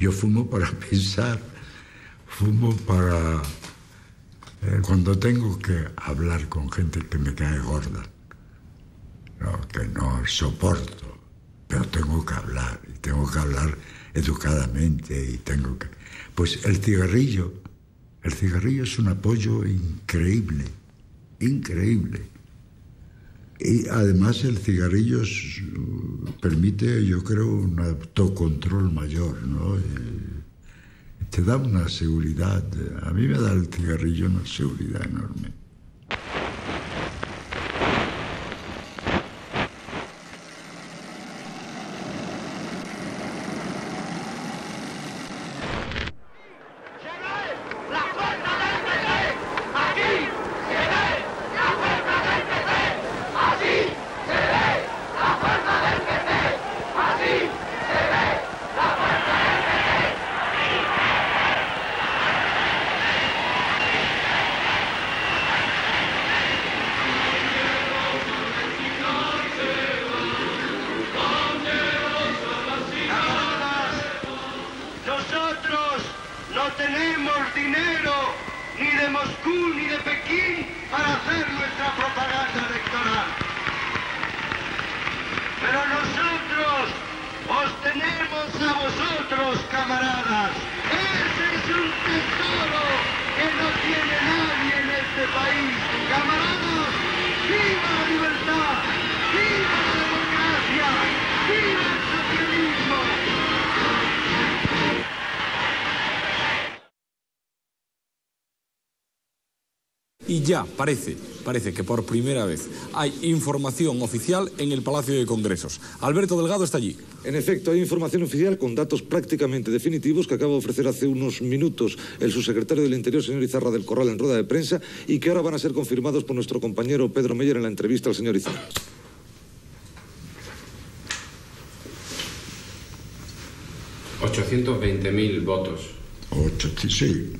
Yo fumo para pensar, fumo para... cuando tengo que hablar con gente que me cae gorda, no, que no soporto, pero tengo que hablar, y tengo que hablar educadamente, y tengo que... Pues el cigarrillo es un apoyo increíble, increíble. Y además el cigarrillo permite, yo creo, un autocontrol mayor, ¿no? Te da una seguridad. A mí me da el cigarrillo una seguridad enorme. Y ya parece que por primera vez hay información oficial en el Palacio de Congresos. Alberto Delgado está allí. En efecto, hay información oficial con datos prácticamente definitivos que acaba de ofrecer hace unos minutos el subsecretario del Interior, señor Izarra del Corral, en rueda de prensa, y que ahora van a ser confirmados por nuestro compañero Pedro Meyer en la entrevista al señor Izarra. $820.000 votos. Sí.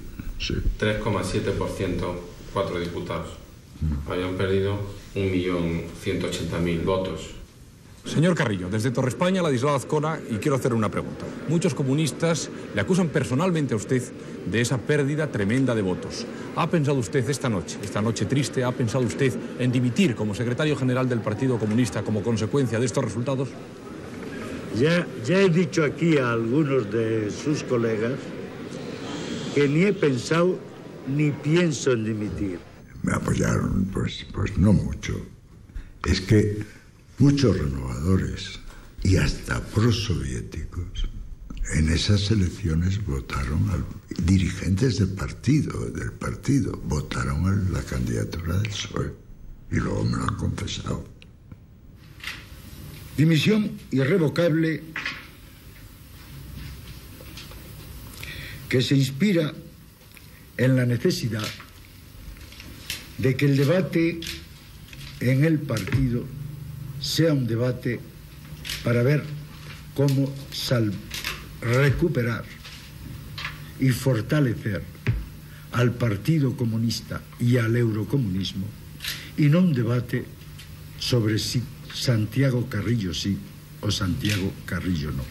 3,7%, 4 diputados. Habían perdido 1.180.000 votos. Señor Carrillo, desde Torre España, Ladislao Azcona, y quiero hacer una pregunta. Muchos comunistas le acusan personalmente a usted de esa pérdida tremenda de votos. ¿Ha pensado usted esta noche triste, ha pensado usted en dimitir como secretario general del Partido Comunista como consecuencia de estos resultados? Ya he dicho aquí a algunos de sus colegas que ni he pensado ni pienso en dimitir. Me apoyaron, pues no mucho. Es que muchos renovadores y hasta prosoviéticos en esas elecciones votaron dirigentes del partido votaron a la candidatura del PSOE y luego me lo han confesado. Dimisión irrevocable que se inspira en la necesidad de que el debate en el partido sea un debate para ver cómo recuperar y fortalecer al Partido Comunista y al eurocomunismo, y no un debate sobre si Santiago Carrillo sí o Santiago Carrillo no.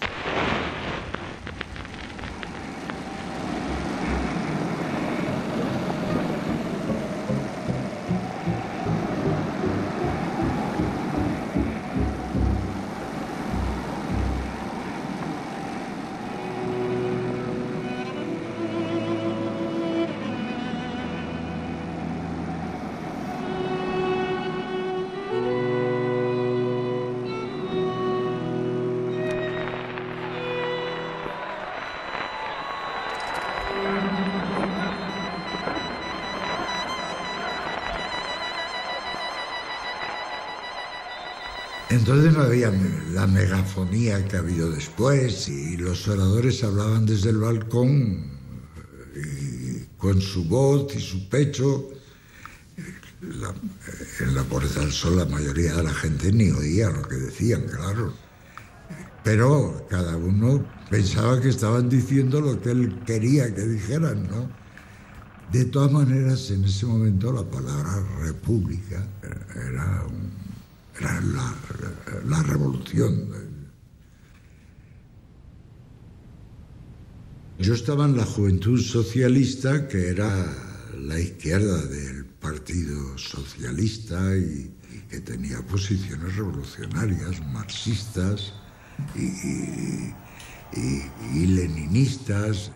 Entonces no había la megafonía que ha habido después y los oradores hablaban desde el balcón y con su voz y su pecho. En la Puerta del Sol la mayoría de la gente ni oía lo que decían, claro. Pero cada uno pensaba que estaban diciendo lo que él quería que dijeran, ¿no? De todas maneras, en ese momento la palabra república era la revolución. Yo estaba en la Juventud Socialista, que era la izquierda del Partido Socialista y que tenía posiciones revolucionarias, marxistas y leninistas.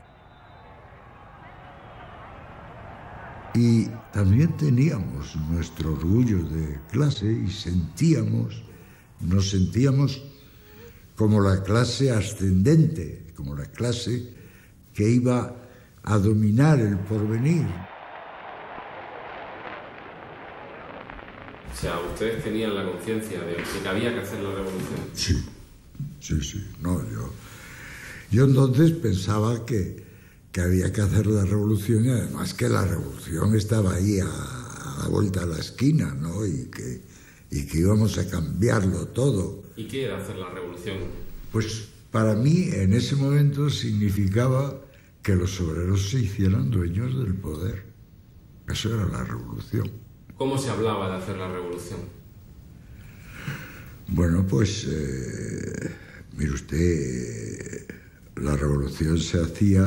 Y también teníamos nuestro orgullo de clase y nos sentíamos como la clase ascendente, como la clase que iba a dominar el porvenir. O sea, ustedes tenían la conciencia de que había que hacer la revolución. Sí. No, yo entonces pensaba que había que hacer la revolución, y además que la revolución estaba ahí a la vuelta de la esquina, ¿no? Y que íbamos a cambiarlo todo. ¿Y qué era hacer la revolución? Pues para mí en ese momento significaba que los obreros se hicieran dueños del poder. Eso era la revolución. ¿Cómo se hablaba de hacer la revolución? Bueno, pues mire usted, la revolución se hacía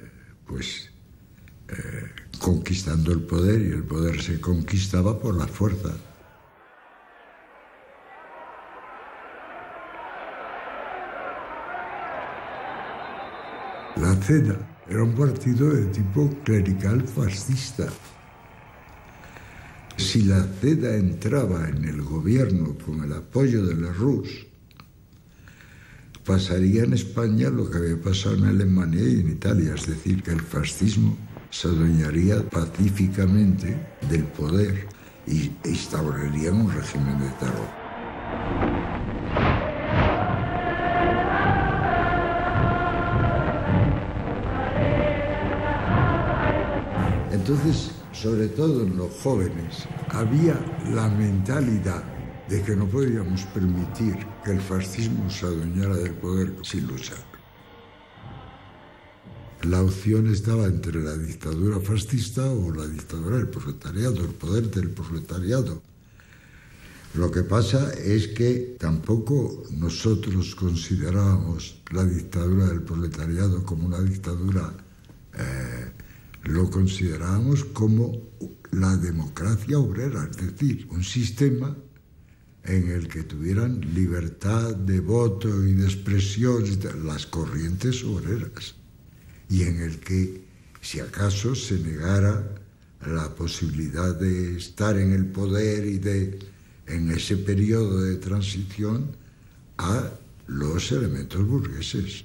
conquistando el poder, y el poder se conquistaba por la fuerza. La CEDA era un partido de tipo clerical fascista. Si la CEDA entraba en el gobierno con el apoyo de la RUS, pasaría en España lo que había pasado en Alemania y en Italia, es decir, que el fascismo se adueñaría pacíficamente del poder y instauraría un régimen de terror. Entonces, sobre todo en los jóvenes, había la mentalidad de que no podíamos permitir que el fascismo se adueñara del poder sin luchar. La opción estaba entre la dictadura fascista o la dictadura del proletariado, el poder del proletariado. Lo que pasa es que tampoco nosotros considerábamos la dictadura del proletariado como una dictadura, lo considerábamos como la democracia obrera, es decir, un sistema en el que tuvieran libertad de voto y de expresión las corrientes obreras, y en el que, si acaso, se negara la posibilidad de estar en el poder y en ese periodo de transición, a los elementos burgueses.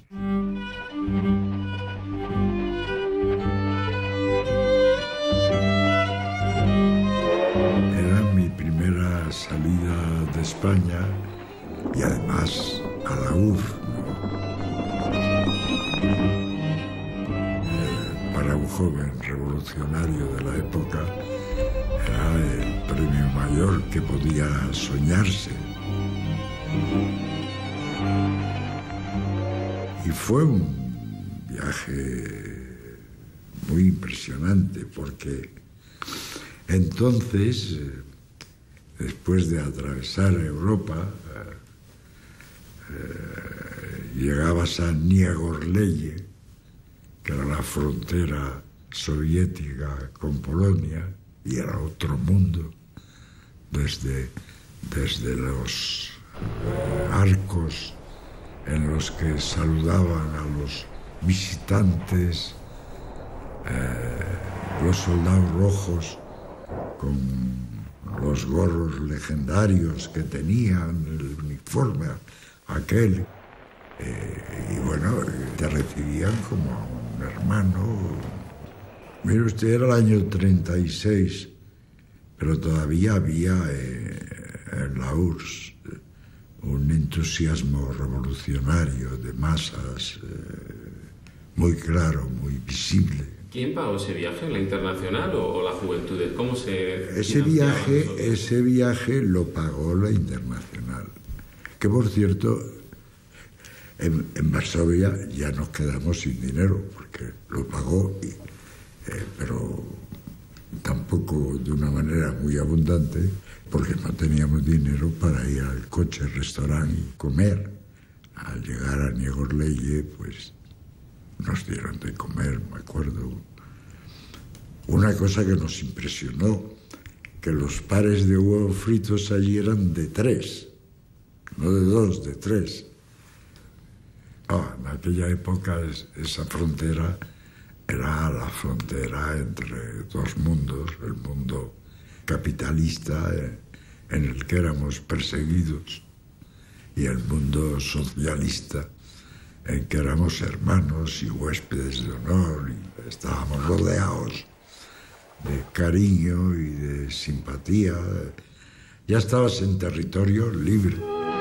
Era mi primera salida de España y además a la URSS, ¿no? Para un joven revolucionario de la época era el premio mayor que podía soñarse. Y fue un viaje muy impresionante porque entonces, después de atravesar Europa, llegabas a Niegorleye, que era la frontera soviética con Polonia, y era otro mundo, desde los arcos en los que saludaban a los visitantes, los soldados rojos con los gorros legendarios que tenían, el uniforme aquel, y bueno, te recibían como a un hermano. Mire usted, era el año 36, pero todavía había en la URSS un entusiasmo revolucionario de masas muy claro, muy visible. ¿Quién pagó ese viaje? ¿La Internacional o la Juventud? ¿Cómo se Ese viaje lo pagó la Internacional, que por cierto en Varsovia ya nos quedamos sin dinero porque lo pagó, pero tampoco de una manera muy abundante, porque no teníamos dinero para ir al coche, restaurante y comer. Al llegar a Niegorleye, pues nos dieron de comer, me acuerdo. Una cosa que nos impresionó, que los pares de huevos fritos allí eran de 3, no de 2, de 3. En aquella época esa frontera era la frontera entre dos mundos, el mundo capitalista en el que éramos perseguidos y el mundo socialista en que éramos hermanos y huéspedes de honor y estábamos rodeados de cariño y de simpatía. Ya estabas en territorio libre.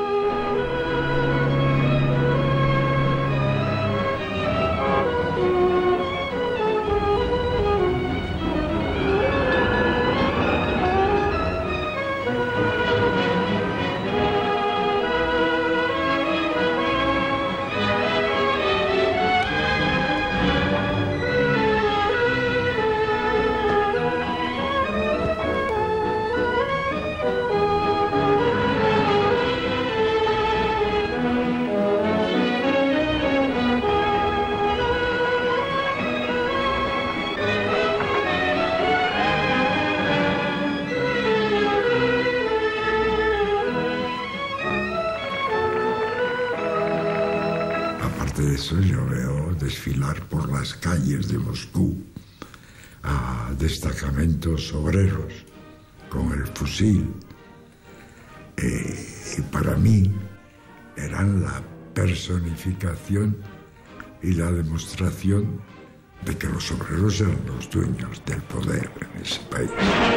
De eso yo veo desfilar por las calles de Moscú a destacamentos obreros con el fusil. Y para mí eran la personificación y la demostración de que los obreros eran los dueños del poder en ese país.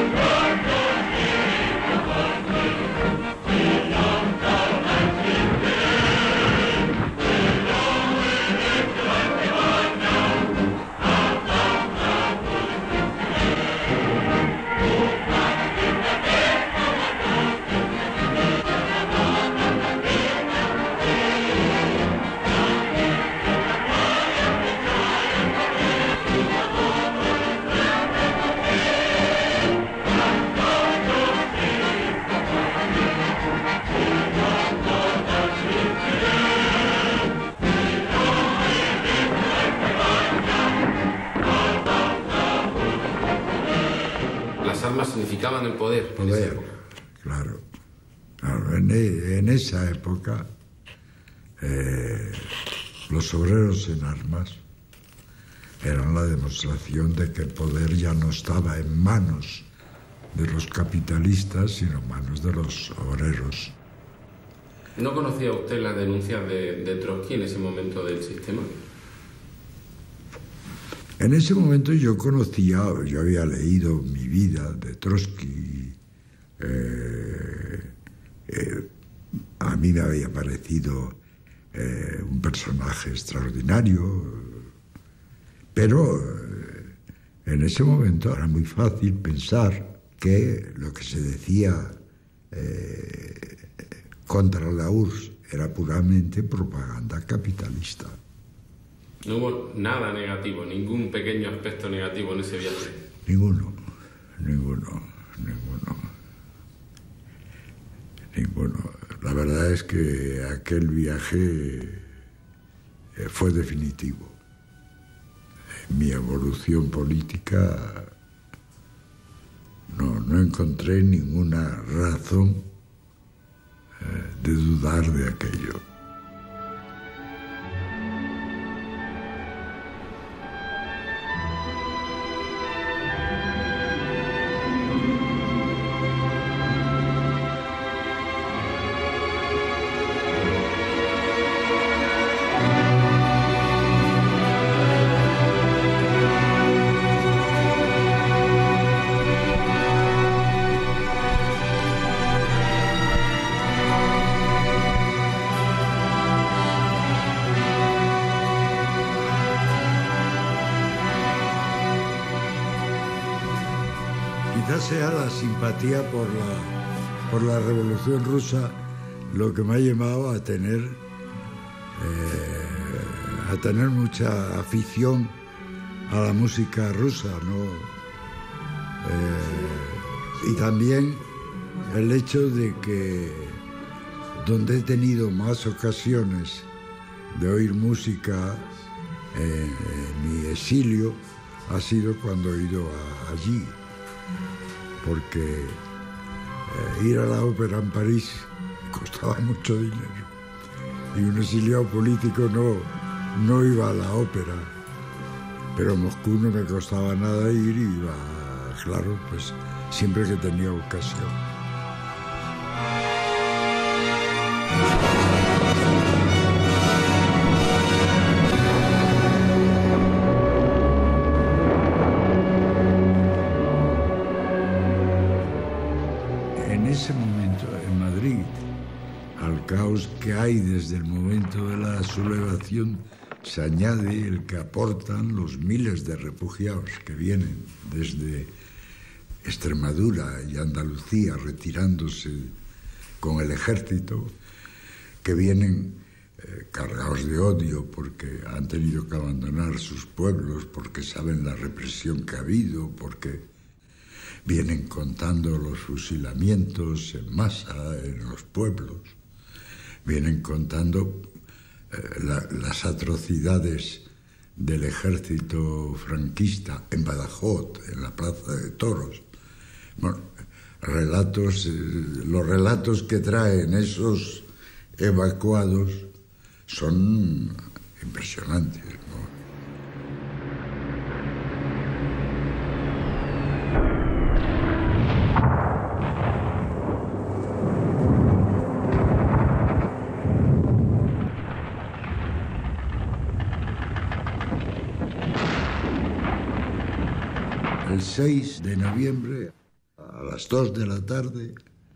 Significaban el poder. Poder, claro. En esa época, los obreros en armas eran la demostración de que el poder ya no estaba en manos de los capitalistas, sino en manos de los obreros. ¿No conocía usted las denuncias de Trotsky en ese momento del sistema? En ese momento yo había leído Mi vida de Trotsky. A mí me había parecido un personaje extraordinario, pero en ese momento era muy fácil pensar que lo que se decía contra la URSS era puramente propaganda capitalista. No hubo nada negativo, ningún pequeño aspecto negativo en ese viaje. Ninguno. La verdad es que aquel viaje fue definitivo. En mi evolución política no encontré ninguna razón de dudar de aquello. Quizás sea la simpatía por la Revolución Rusa lo que me ha llevado a tener mucha afición a la música rusa, ¿no? Y también el hecho de que donde he tenido más ocasiones de oír música mi exilio ha sido cuando he ido allí, porque ir a la ópera en París costaba mucho dinero y un exiliado político no iba a la ópera, pero en Moscú no me costaba nada ir y iba, claro, pues siempre que tenía ocasión. En ese momento, en Madrid, al caos que hay desde el momento de la sublevación, se añade el que aportan los miles de refugiados que vienen desde Extremadura y Andalucía, retirándose con el ejército, que vienen cargados de odio porque han tenido que abandonar sus pueblos, porque saben la represión que ha habido, porque vienen contando los fusilamientos en masa en los pueblos, vienen contando las atrocidades del ejército franquista en Badajoz, en la Plaza de Toros. Bueno, los relatos que traen esos evacuados son impresionantes, ¿no? El 6 de noviembre, a las 2 de la tarde,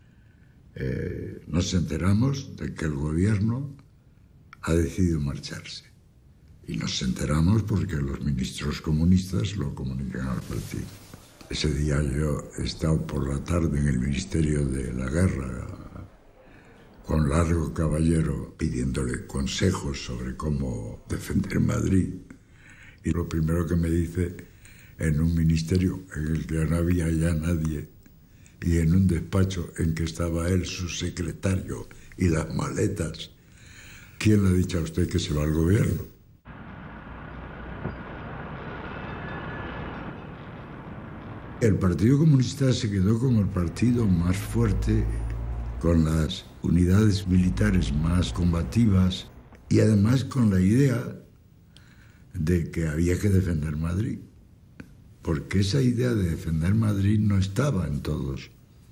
nos enteramos de que el gobierno ha decidido marcharse. Y nos enteramos porque los ministros comunistas lo comunican al partido. Ese día yo he estado por la tarde en el Ministerio de la Guerra con Largo Caballero pidiéndole consejos sobre cómo defender Madrid. Y lo primero que me dice, en un ministerio en el que no había ya nadie y en un despacho en que estaba él, su secretario y las maletas, ¿quién le ha dicho a usted que se va al gobierno? El Partido Comunista se quedó como el partido más fuerte, con las unidades militares más combativas y además con la idea de que había que defender Madrid. Porque esa idea de defender Madrid no estaba en todos.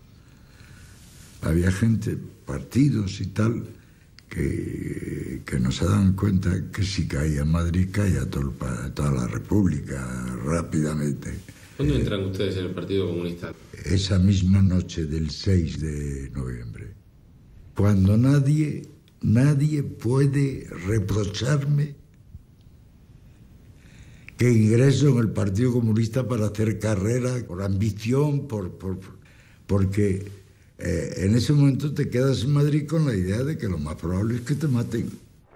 Había gente, partidos y tal, que no se daban cuenta que si caía Madrid, caía toda la República rápidamente. ¿Cuándo entran ustedes en el Partido Comunista? Esa misma noche del 6 de noviembre. Cuando nadie puede reprocharme que ingreso en el Partido Comunista para hacer carrera, por ambición, porque en ese momento te quedas en Madrid con la idea de que lo más probable es que te maten.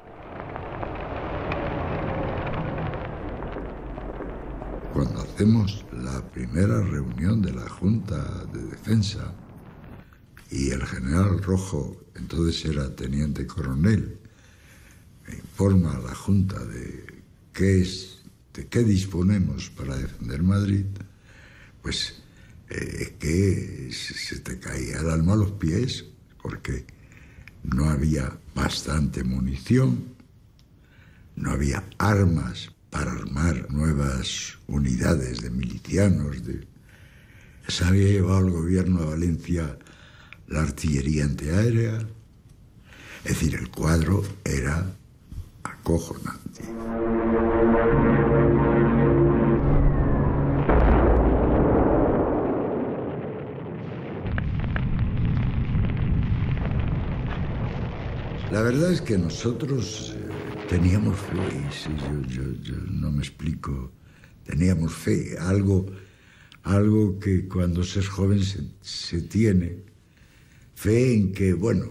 Cuando hacemos la primera reunión de la Junta de Defensa y el general Rojo, entonces era teniente coronel, me informa a la Junta de qué disponemos para defender Madrid, pues que se te caía el alma a los pies, porque no había bastante munición, no había armas para armar nuevas unidades de milicianos. Se había llevado el gobierno a Valencia la artillería antiaérea. Es decir, el cuadro era acojonante. La verdad es que nosotros teníamos fe, sí, yo no me explico, teníamos fe, algo que cuando se es joven se tiene, fe en que, bueno,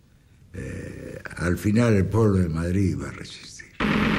al final el pueblo de Madrid iba a resistir.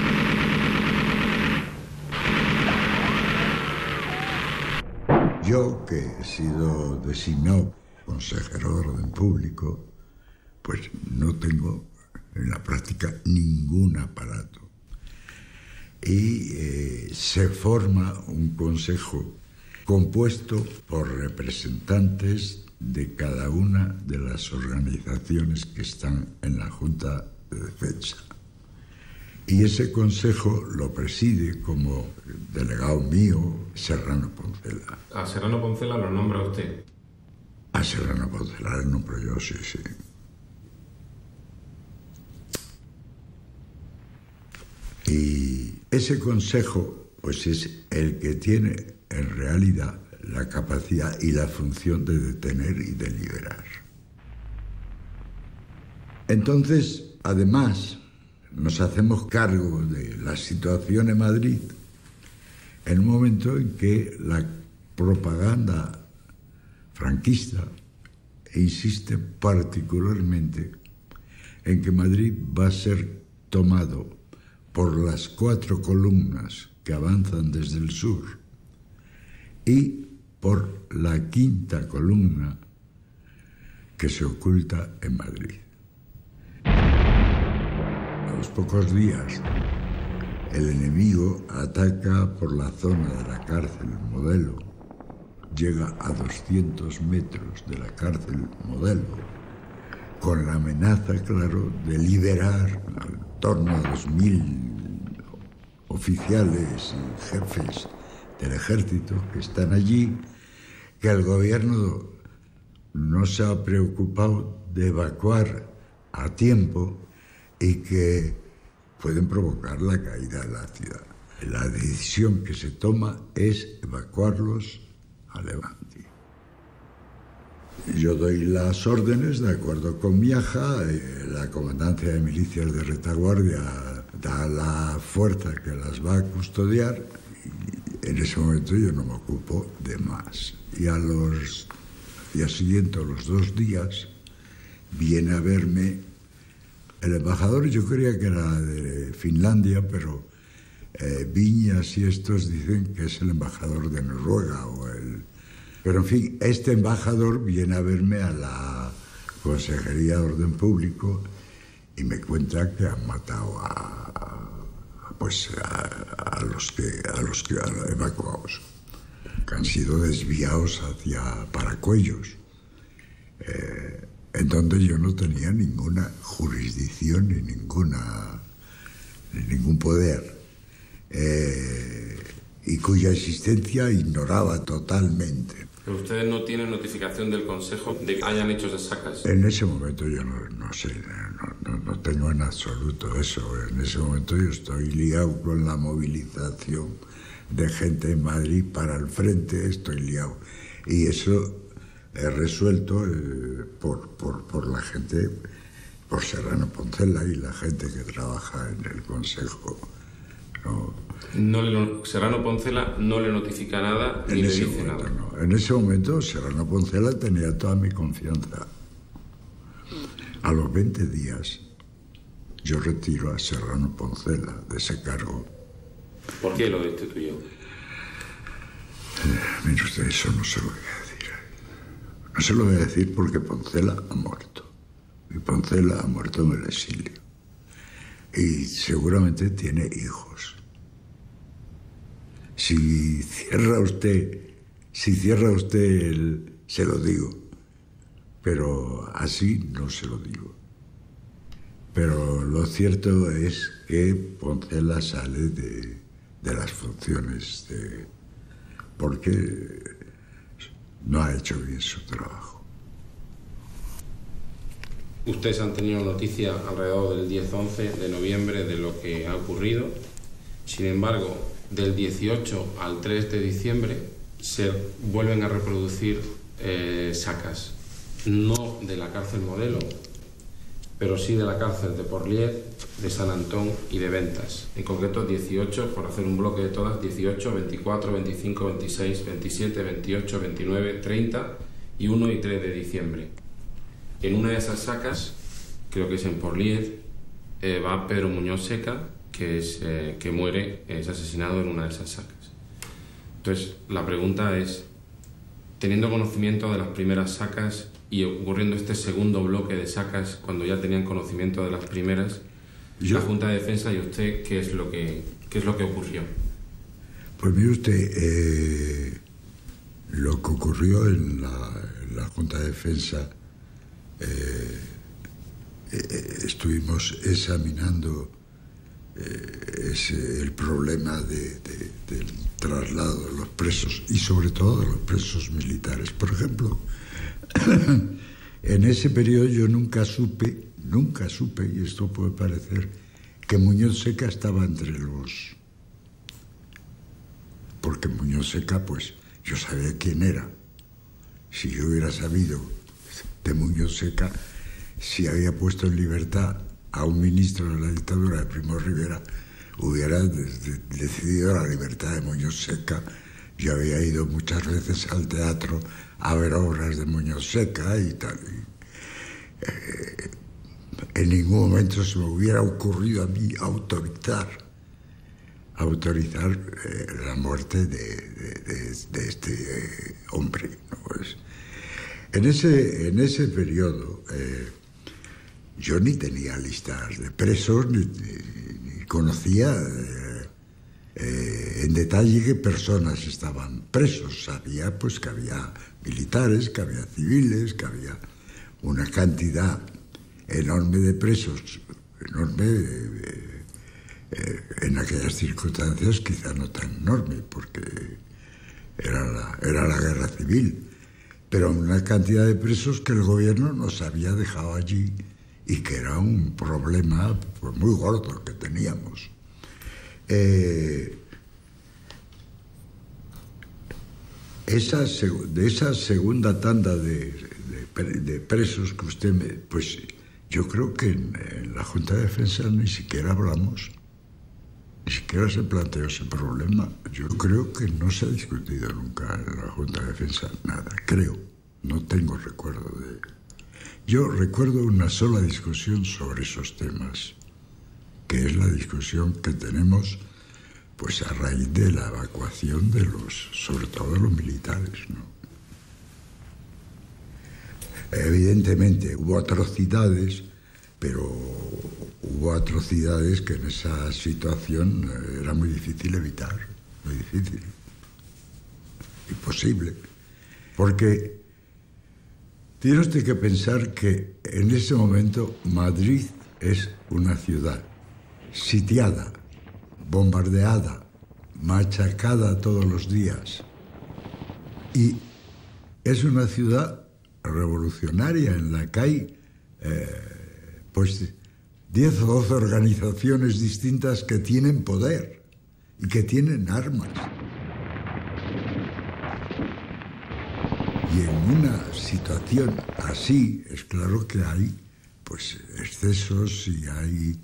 Yo, que he sido designado consejero de orden público, pues no tengo en la práctica ningún aparato. y se forma un consejo compuesto por representantes de cada una de las organizaciones que están en la Junta de Defensa. Y ese consejo lo preside como delegado mío Serrano Poncela. ¿A Serrano Poncela lo nombra usted? A Serrano Poncela lo nombro yo, sí, sí. Y ese consejo, pues es el que tiene en realidad la capacidad y la función de detener y de liberar. Entonces, además, nos hacemos cargo de la situación en Madrid en un momento en que la propaganda franquista insiste particularmente en que Madrid va a ser tomado por las 4 columnas que avanzan desde el sur y por la 5ª columna que se oculta en Madrid. A los pocos días, el enemigo ataca por la zona de la cárcel Modelo, llega a 200 metros de la cárcel Modelo, con la amenaza, claro, de liberar en torno a 2.000 oficiales y jefes del ejército que están allí, que el gobierno no se ha preocupado de evacuar a tiempo y que pueden provocar la caída de la ciudad. La decisión que se toma es evacuarlos a Levante. Yo doy las órdenes de acuerdo con Miaja, la comandancia de milicias de retaguardia da la fuerza que las va a custodiar y en ese momento yo no me ocupo de más. Y a los días siguientes, los 2 días, viene a verme el embajador. Yo creía que era de Finlandia, pero Viñas y estos dicen que es el embajador de Noruega Pero en fin, este embajador viene a verme a la Consejería de Orden Público y me cuenta que han matado a los que han evacuados, que han sido desviados hacia Paracuellos, en donde yo no tenía ninguna jurisdicción ni ningún poder, y cuya existencia ignoraba totalmente. ¿Pero ustedes no tienen notificación del Consejo de que hayan hecho esas sacas? En ese momento yo no sé, no tengo en absoluto eso. En ese momento yo estoy ligado con la movilización de gente en Madrid para el frente, estoy ligado. Y eso es resuelto por la gente, por Serrano Poncela y la gente que trabaja en el Consejo. Serrano Poncela no le notifica nada ni le dice nada. No. En ese momento Serrano Poncela tenía toda mi confianza. A los 20 días yo retiro a Serrano Poncela de ese cargo. ¿Por qué lo destituyó? Mire usted, eso no se lo voy a decir. No se lo voy a decir porque Poncela ha muerto. Y Poncela ha muerto en el exilio. Y seguramente tiene hijos. Si cierra usted se lo digo, pero así no se lo digo. Pero lo cierto es que Poncela sale de las funciones porque no ha hecho bien su trabajo. Ustedes han tenido noticia alrededor del 10-11 de noviembre de lo que ha ocurrido. Sin embargo, del 18 al 3 de diciembre se vuelven a reproducir sacas. No de la cárcel Modelo, pero sí de la cárcel de Porlier, de San Antón y de Ventas. En concreto 18, por hacer un bloque de todas, 18, 24, 25, 26, 27, 28, 29, 30 y 1 y 3 de diciembre. En una de esas sacas, creo que es en Porlier, va Pedro Muñoz Seca, que muere, es asesinado en una de esas sacas. Entonces, la pregunta es, teniendo conocimiento de las primeras sacas y ocurriendo este segundo bloque de sacas, cuando ya tenían conocimiento de las primeras, la Junta de Defensa y usted, ¿qué es lo que ocurrió? Pues mire usted, lo que ocurrió en la Junta de Defensa, estuvimos examinando el problema del traslado de los presos y sobre todo de los presos militares. Por ejemplo, en ese periodo yo nunca supe, y esto puede parecer, que Muñoz Seca estaba entre los... Porque Muñoz Seca, pues, yo sabía quién era. Si yo hubiera sabido de Muñoz Seca, si había puesto en libertad a un ministro de la dictadura de Primo Rivera, hubiera decidido la libertad de Muñoz Seca. Yo había ido muchas veces al teatro a ver obras de Muñoz Seca y tal. En ningún momento se me hubiera ocurrido a mí autorizar la muerte de este hombre, ¿no? Pues, en ese periodo yo ni tenía listas de presos, ni conocía en detalle qué personas estaban presos. Sabía pues que había militares, que había civiles, que había una cantidad enorme de presos, en aquellas circunstancias quizá no tan enorme, porque era la guerra civil, pero una cantidad de presos que el gobierno nos había dejado allí y que era un problema pues, muy gordo que teníamos. De esa segunda tanda de presos que usted me... Pues yo creo que en la Junta de Defensa ni siquiera hablamos, ni siquiera se planteó ese problema. Yo creo que no se ha discutido nunca en la Junta de Defensa nada, creo. No tengo recuerdo de... Yo recuerdo una sola discusión sobre esos temas, que es la discusión que tenemos pues a raíz de la evacuación de sobre todo de los militares, ¿no? Evidentemente hubo atrocidades, pero hubo atrocidades que en esa situación era muy difícil evitar, muy difícil, imposible, porque tiene usted que pensar que en ese momento Madrid es una ciudad sitiada, bombardeada, machacada todos los días, y es una ciudad revolucionaria en la que hay pues 10 o 12 organizaciones distintas que tienen poder y que tienen armas. Y en una situación así es claro que hay pues excesos y hay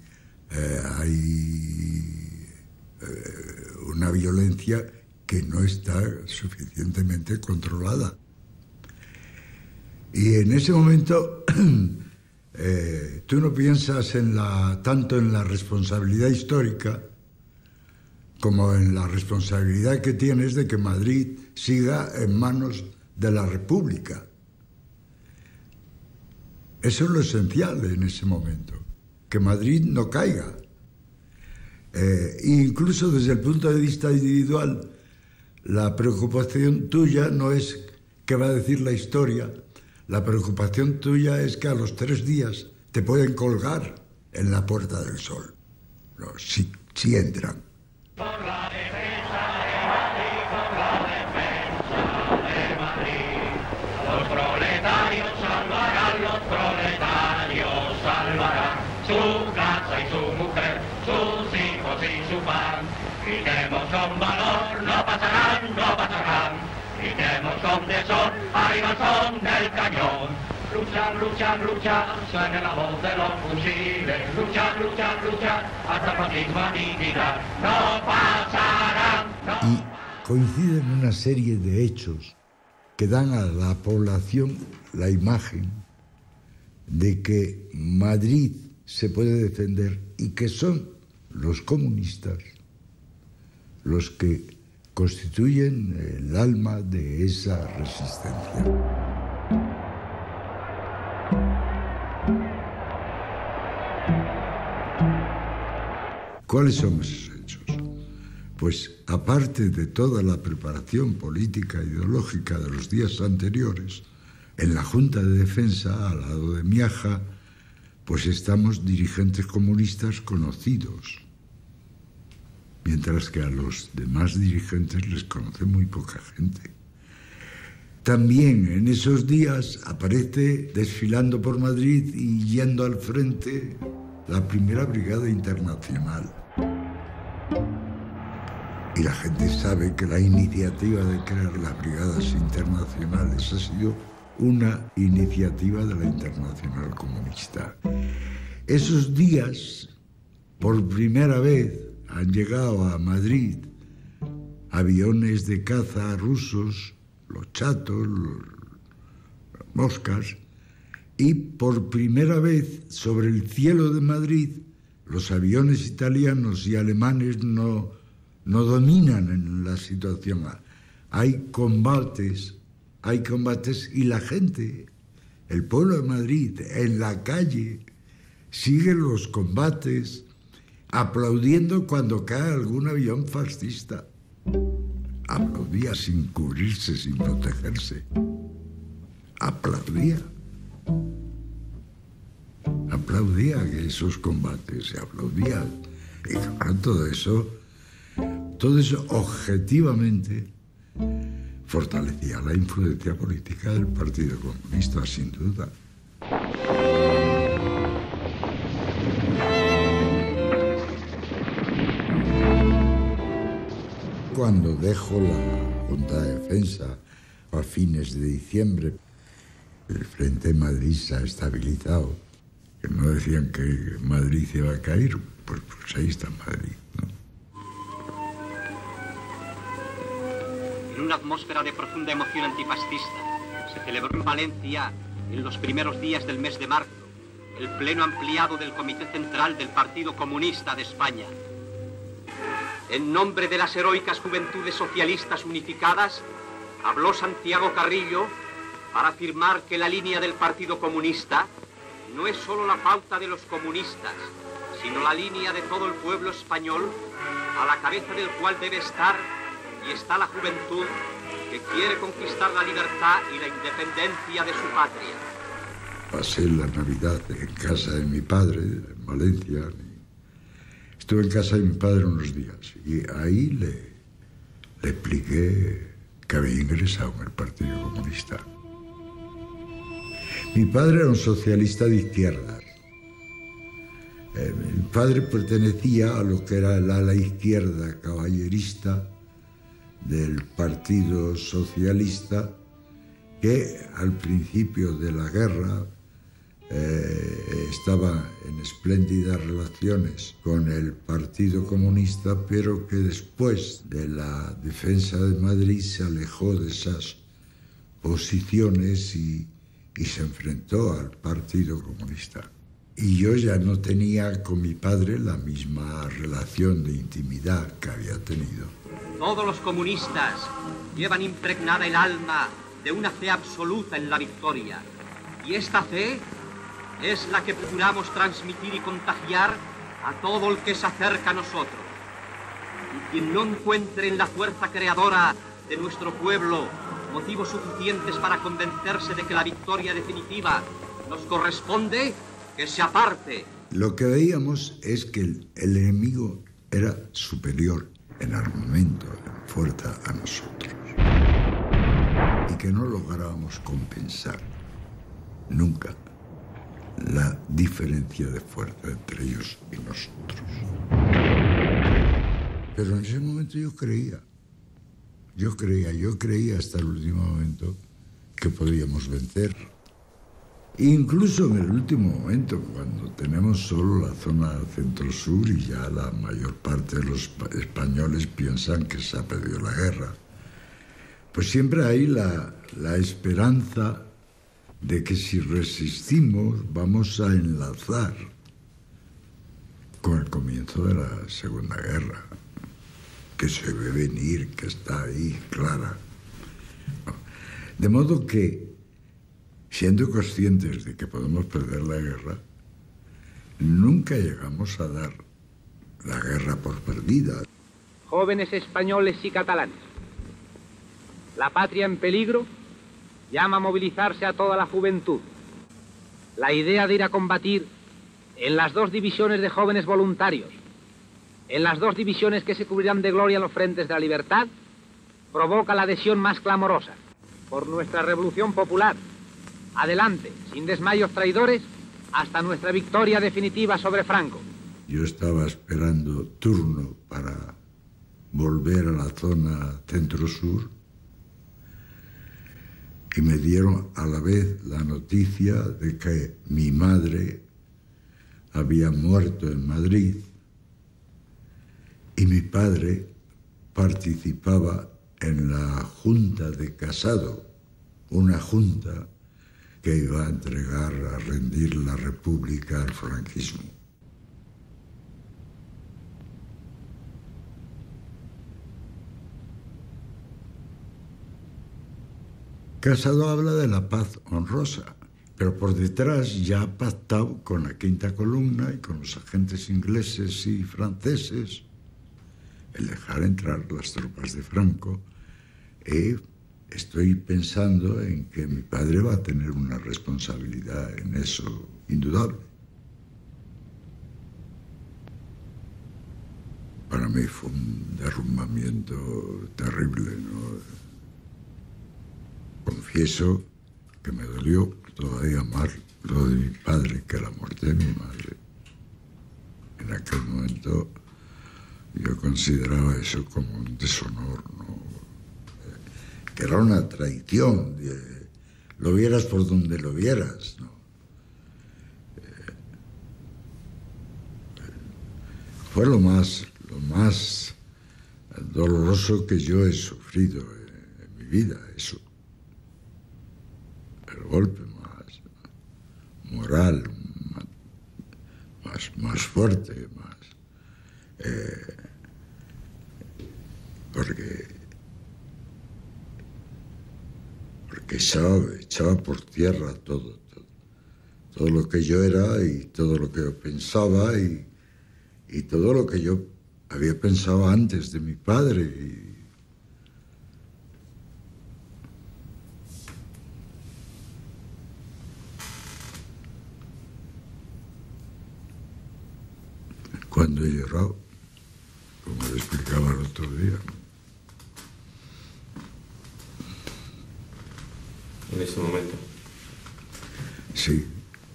una violencia que no está suficientemente controlada. Y en ese momento tú no piensas tanto en la responsabilidad histórica como en la responsabilidad que tienes de que Madrid siga en manos de la República. Eso es lo esencial en ese momento, que Madrid no caiga. Incluso desde el punto de vista individual, la preocupación tuya no es qué va a decir la historia. La preocupación tuya es que a los 3 días te pueden colgar en la Puerta del Sol. No, si entran. Por la defensa de Madrid, por la defensa de Madrid. Los proletarios salvarán, los proletarios salvarán su casa y su mujer, sus hijos y su pan. Gritemos con valor, no pasarán, no pasarán. Gritemos con tesón, arriba el son del cañón. Luchan, luchan, luchan, suena la voz de los fusiles. Luchan, luchan, luchan, hasta el fascismo aniquilar. No pasarán, no. Y coinciden una serie de hechos que dan a la población la imagen de que Madrid se puede defender y que son los comunistas los que constituyen el alma de esa resistencia. ¿Cuáles son esos hechos? Pues aparte de toda la preparación política e ideológica de los días anteriores, en la Junta de Defensa, al lado de Miaja, pues estamos dirigentes comunistas conocidos, mientras que a los demás dirigentes les conoce muy poca gente. También en esos días aparece desfilando por Madrid y yendo al frente la primera brigada internacional. Y la gente sabe que la iniciativa de crear las brigadas internacionales ha sido una iniciativa de la Internacional Comunista. Esos días, por primera vez, han llegado a Madrid aviones de caza rusos, los chatos, las moscas, y por primera vez sobre el cielo de Madrid los aviones italianos y alemanes no dominan en la situación. Hay combates y la gente, el pueblo de Madrid, en la calle, sigue los combates, aplaudiendo cuando cae algún avión fascista. Aplaudía sin cubrirse, sin protegerse. Aplaudía que esos combates, se aplaudía. Y claro, todo eso objetivamente fortalecía la influencia política del Partido Comunista, sin duda. Cuando dejo la Junta de Defensa a fines de diciembre, el Frente de Madrid se ha estabilizado. Que no decían que Madrid iba a caer, pues ahí está Madrid, ¿no? En una atmósfera de profunda emoción antifascista, se celebró en Valencia, en los primeros días del mes de marzo, el pleno ampliado del Comité Central del Partido Comunista de España. En nombre de las heroicas juventudes socialistas unificadas, habló Santiago Carrillo para afirmar que la línea del Partido Comunista no es solo la pauta de los comunistas, sino la línea de todo el pueblo español, a la cabeza del cual debe estar y está la juventud que quiere conquistar la libertad y la independencia de su patria. Pasé la Navidad en casa de mi padre, en Valencia. Estuve en casa de mi padre unos días y ahí le expliqué que había ingresado en el Partido Comunista. Mi padre era un socialista de izquierdas. Mi padre pertenecía a lo que era el ala izquierda caballerista del Partido Socialista, que al principio de la guerra estaba en espléndidas relaciones con el Partido Comunista, pero que después de la defensa de Madrid se alejó de esas posiciones y se enfrentó al Partido Comunista. Y yo ya no tenía con mi padre la misma relación de intimidad que había tenido. Todos los comunistas llevan impregnada el alma de una fe absoluta en la victoria. Y esta fe es la que procuramos transmitir y contagiar a todo el que se acerca a nosotros. Y quien no encuentre en la fuerza creadora de nuestro pueblo motivos suficientes para convencerse de que la victoria definitiva nos corresponde, que se aparte. Lo que veíamos es que el enemigo era superior en armamento, en fuerza a nosotros. Y que no lográbamos compensar nunca la diferencia de fuerza entre ellos y nosotros. Pero en ese momento yo creía hasta el último momento que podíamos vencer. Incluso en el último momento, cuando tenemos solo la zona centro-sur y ya la mayor parte de los españoles piensan que se ha perdido la guerra, pues siempre hay la esperanza de que si resistimos vamos a enlazar con el comienzo de la Segunda Guerra, que se ve venir, que está ahí, clara. De modo que, siendo conscientes de que podemos perder la guerra, nunca llegamos a dar la guerra por perdida. Jóvenes españoles y catalanes, la patria en peligro llama a movilizarse a toda la juventud. La idea de ir a combatir en las 2 divisiones de jóvenes voluntarios, en las 2 divisiones que se cubrirán de gloria en los frentes de la libertad, provoca la adhesión más clamorosa. Por nuestra revolución popular, adelante, sin desmayos traidores, hasta nuestra victoria definitiva sobre Franco. Yo estaba esperando turno para volver a la zona centro-sur y me dieron a la vez la noticia de que mi madre había muerto en Madrid y mi padre participaba en la Junta de Casado, una junta que iba a entregar, a rendir la República al franquismo. Casado habla de la paz honrosa, pero por detrás ya ha pactado con la Quinta Columna y con los agentes ingleses y franceses el dejar entrar las tropas de Franco. Estoy pensando en que mi padre va a tener una responsabilidad en eso indudable. Para mí fue un derrumbamiento terrible, ¿no? Confieso que me dolió todavía más lo de mi padre que la muerte de mi madre. En aquel momento yo consideraba eso como un deshonor, ¿no? Que era una traición, lo vieras por donde lo vieras, ¿no? Fue lo más doloroso que yo he sufrido en mi vida, eso. El golpe más moral, más fuerte, porque echaba por tierra todo lo que yo era y todo lo que yo pensaba y todo lo que yo había pensado antes de mi padre. Cuando he llorado, como le explicaba el otro día. ¿En ese momento? Sí.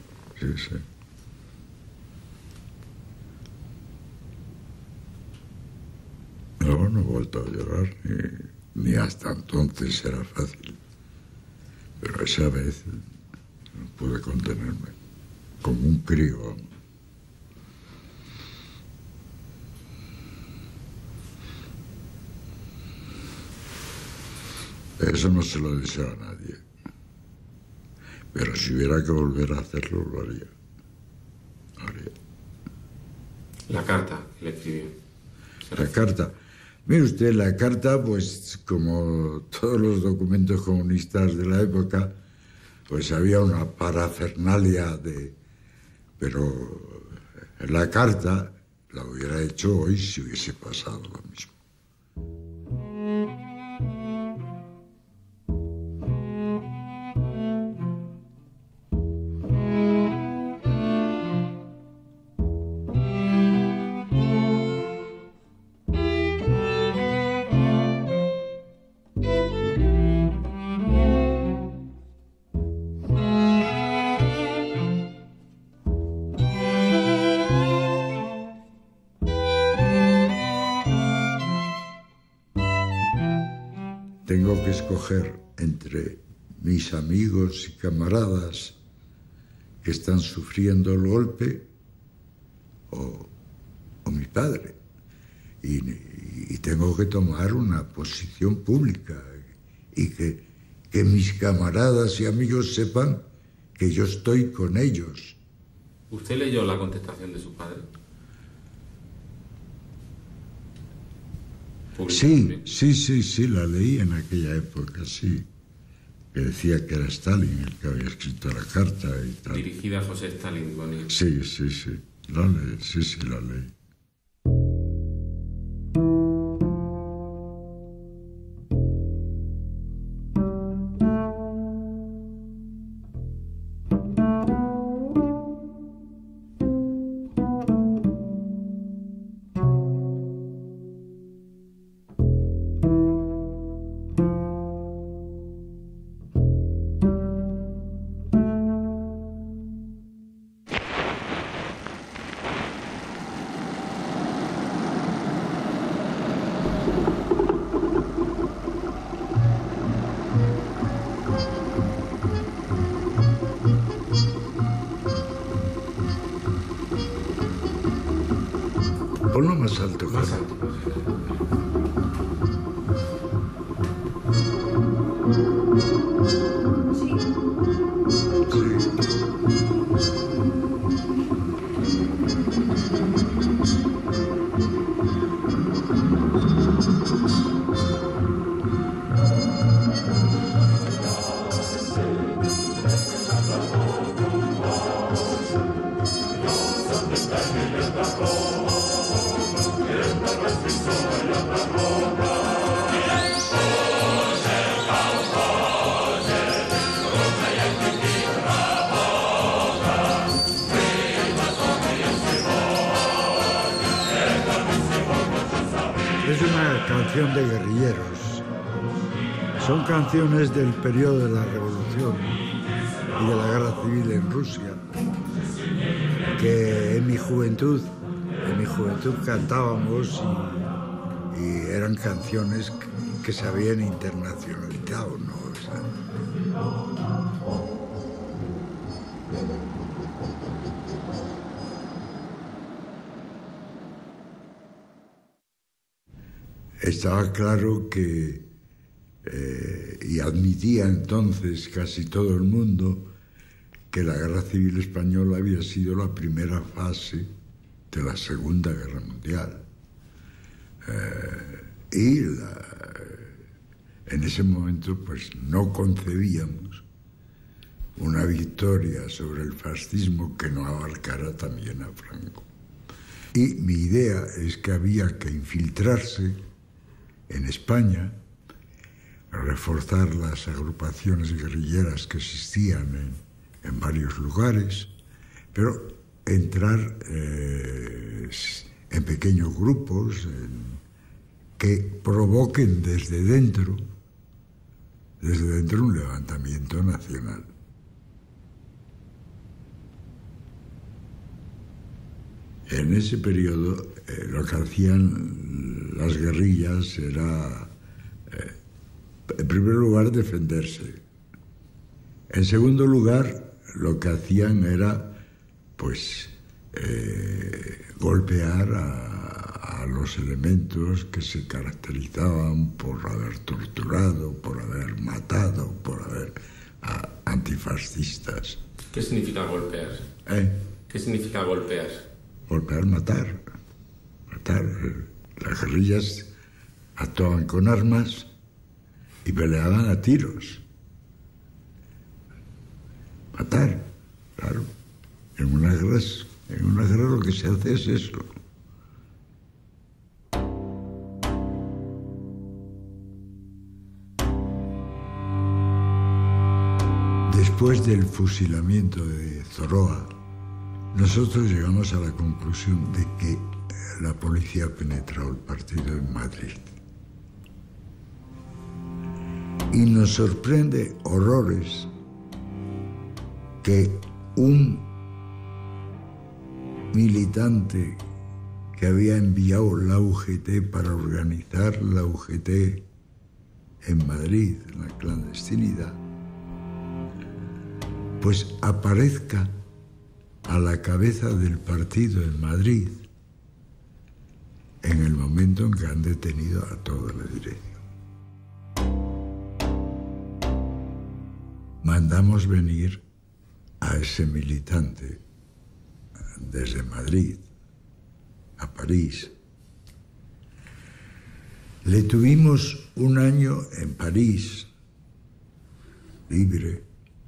No, no he vuelto a llorar, ni hasta entonces era fácil. Pero esa vez no pude contenerme, como un crío. Eso no se lo deseo a nadie. Pero si hubiera que volver a hacerlo, lo haría. La carta que le escribió. La carta. Mire usted, la carta, pues como todos los documentos comunistas de la época, pues había una parafernalia pero la carta la hubiera hecho hoy si hubiese pasado lo mismo. Tengo que escoger entre mis amigos y camaradas que están sufriendo el golpe o mi padre. Y tengo que tomar una posición pública y que mis camaradas y amigos sepan que yo estoy con ellos. ¿Usted leyó la contestación de su padre? Sí, la leí en aquella época, sí. Que decía que era Stalin el que había escrito la carta y tal. Dirigida a José Stalin, Bonnie. Sí, la leí. Ponlo más alto. Más alto. Es una canción de guerrilleros. Son canciones del periodo de la Revolución y de la Guerra Civil en Rusia, que en mi juventud cantábamos y eran canciones que se habían internacionalizado, ¿no? O sea, estaba claro que, y admitía entonces casi todo el mundo, que la Guerra Civil Española había sido la primera fase de la Segunda Guerra Mundial. En ese momento pues no concebíamos una victoria sobre el fascismo que no abarcara también a Franco. Y mi idea es que había que infiltrarse en España, reforzar las agrupaciones guerrilleras que existían en varios lugares, pero entrar en pequeños grupos que provoquen desde dentro un levantamiento nacional. En ese periodo lo que hacían las guerrillas era, en primer lugar, defenderse. En segundo lugar, lo que hacían era, pues, golpear a los elementos que se caracterizaban por haber torturado, por haber matado, por haber antifascistas. ¿Qué significa golpear? ¿Qué significa golpear? Golpear, matar. Las guerrillas actuaban con armas y peleaban a tiros. Matar, claro. En una guerra lo que se hace es eso. Después del fusilamiento de Zoroa, nosotros llegamos a la conclusión de que la policía ha penetrado el partido en Madrid. Y nos sorprende horrores que un militante que había enviado la UGT para organizar la UGT en Madrid, en la clandestinidad, pues aparezca a la cabeza del partido en Madrid en el momento en que han detenido a toda la dirección. Mandamos venir a ese militante desde Madrid a París. Le tuvimos un año en París, libre,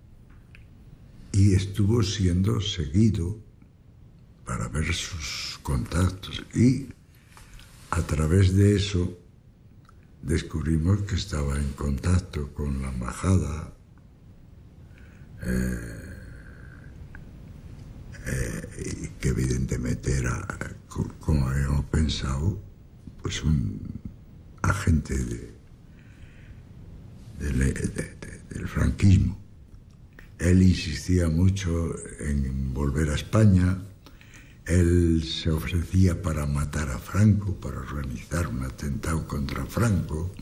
y estuvo siendo seguido para ver sus contactos. Y a través de eso descubrimos que estaba en contacto con la embajada, y que evidentemente era, como habíamos pensado, pues un agente del franquismo. Él insistía mucho en volver a España. Él se ofrecía para matar a Franco, para organizar un atentado contra Franco.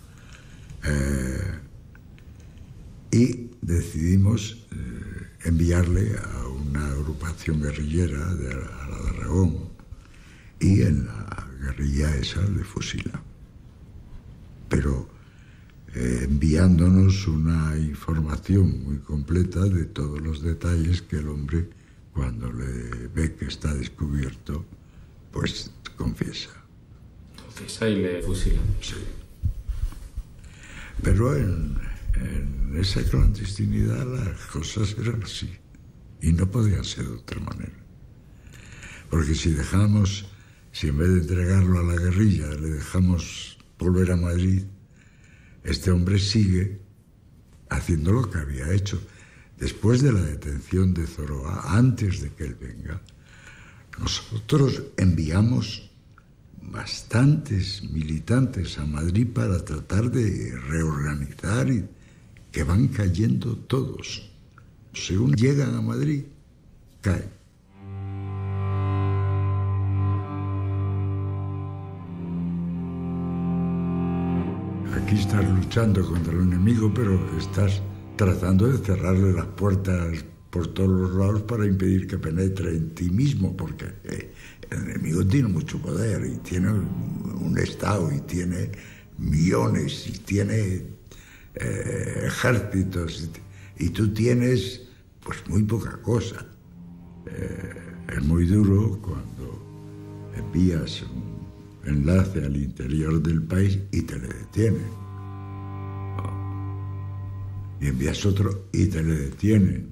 Y decidimos enviarle a una agrupación guerrillera, a la de Aragón. y en la guerrilla esa le fusilan. Pero enviándonos una información muy completa de todos los detalles que el hombre, cuando le ve que está descubierto, pues confiesa. Confiesa y le fusilan. Sí. Pero en esa clandestinidad las cosas eran así. Y no podían ser de otra manera. Porque si en vez de entregarlo a la guerrilla, le dejamos volver a Madrid, este hombre sigue haciendo lo que había hecho. Después de la detención de Zoroa, antes de que él venga, nosotros enviamos bastantes militantes a Madrid para tratar de reorganizar y que van cayendo todos. Según llegan a Madrid, caen. Aquí estás luchando contra el enemigo, pero estás tratando de cerrarle las puertas por todos los lados para impedir que penetre en ti mismo, porque el enemigo tiene mucho poder y tiene un Estado y tiene millones y tiene ejércitos y tú tienes pues muy poca cosa. Es muy duro cuando envías un enlace al interior del país y te le detienen. Y envías otro y te le detienen.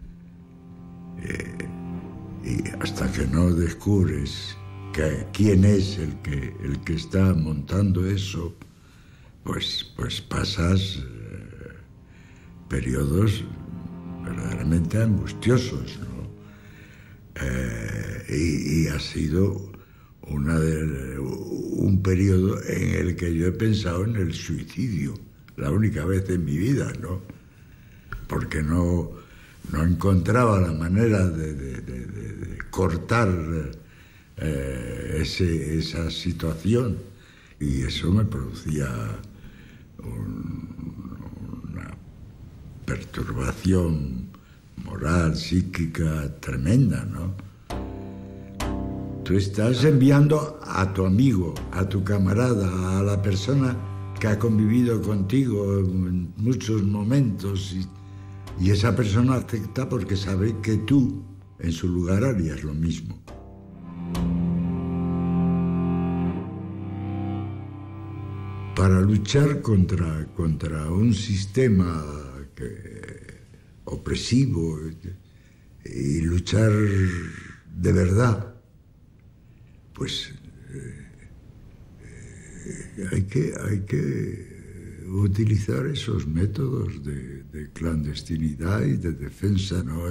Y hasta que no descubres quién es el que está montando eso, pues pasas periodos verdaderamente angustiosos, ¿no? Y ha sido un periodo en el que yo he pensado en el suicidio, la única vez en mi vida, ¿no? Porque no encontraba la manera de cortar esa situación, y eso me producía una perturbación moral, psíquica tremenda, ¿no? Tú estás enviando a tu amigo, a tu camarada, a la persona que ha convivido contigo en muchos momentos y esa persona acepta porque sabe que tú, en su lugar, harías lo mismo. Para luchar contra un sistema opresivo y luchar de verdad, pues hay que utilizar esos métodos de clandestinidad y de defensa, ¿no?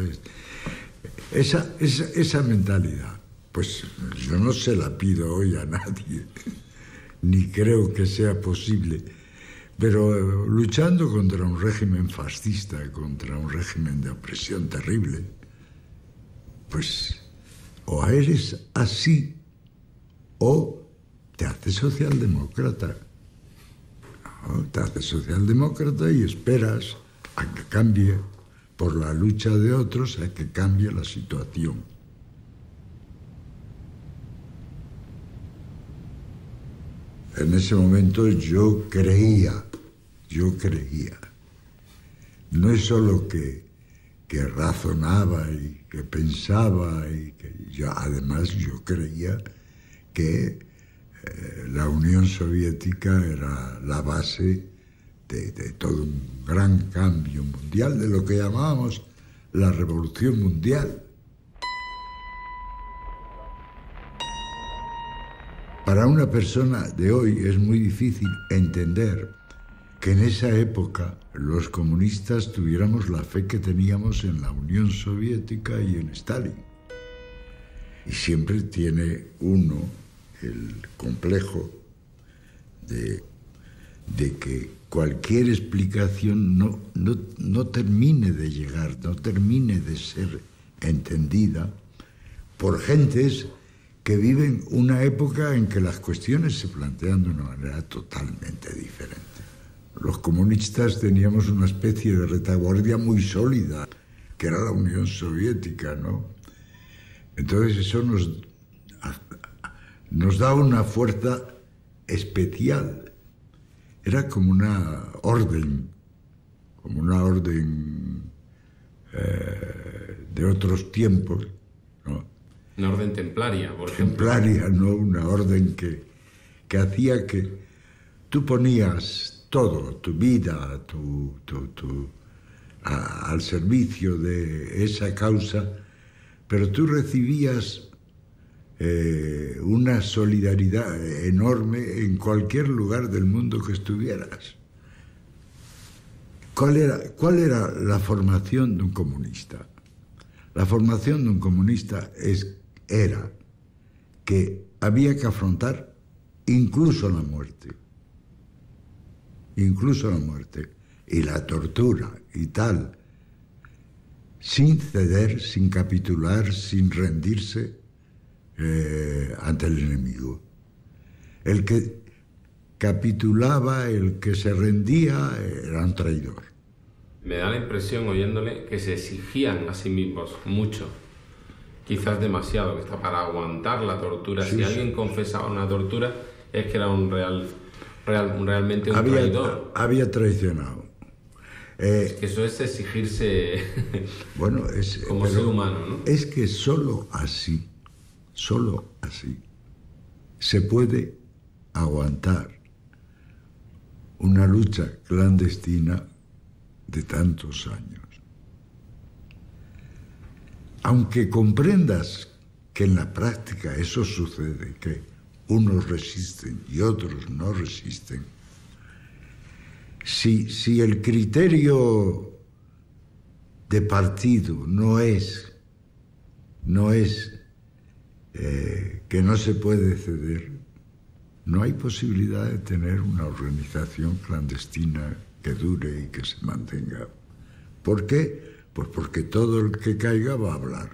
Esa mentalidad, pues yo no se la pido hoy a nadie, ni creo que sea posible, pero luchando contra un régimen fascista, contra un régimen de opresión terrible, pues o eres así o te haces socialdemócrata. ¿No? Te haces socialdemócrata y esperas a que cambie, por la lucha de otros, a que cambie la situación. En ese momento yo creía. No es solo que razonaba y que pensaba, además yo creía que la Unión Soviética era la base de todo un gran cambio mundial, de lo que llamábamos la Revolución Mundial. Para una persona de hoy es muy difícil entender que en esa época los comunistas tuviéramos la fe que teníamos en la Unión Soviética y en Stalin. Y siempre tiene uno el complejo de que cualquier explicación no termine de llegar, no termine de ser entendida por gentes que viven una época en que las cuestiones se plantean de una manera totalmente diferente. Los comunistas teníamos una especie de retaguardia muy sólida, que era la Unión Soviética, ¿no? Entonces eso nos da una fuerza especial. Era como una orden de otros tiempos, ¿no? Una orden templaria, por ejemplo. Templaria, ¿no? Una orden que hacía que tú ponías todo, tu vida, al servicio de esa causa, pero tú recibías una solidaridad enorme en cualquier lugar del mundo que estuvieras. ¿Cuál era la formación de un comunista? La formación de un comunista era que había que afrontar incluso la muerte, y la tortura y tal, sin ceder, sin capitular, sin rendirse ante el enemigo. El que capitulaba, el que se rendía, era un traidor. Me da la impresión, oyéndole, que se exigían a sí mismos mucho, quizás demasiado, que está para aguantar la tortura. Sí, si alguien confesaba una tortura, es que era realmente un traidor. Había traicionado. Es que eso es exigirse como ser humano, ¿no? Es que solo así se puede aguantar una lucha clandestina de tantos años. Aunque comprendas que en la práctica eso sucede, que unos resisten y otros no resisten, si el criterio de partido no es que no se puede ceder, no hay posibilidad de tener una organización clandestina que dure y que se mantenga. ¿Por qué? Pues porque todo el que caiga va a hablar.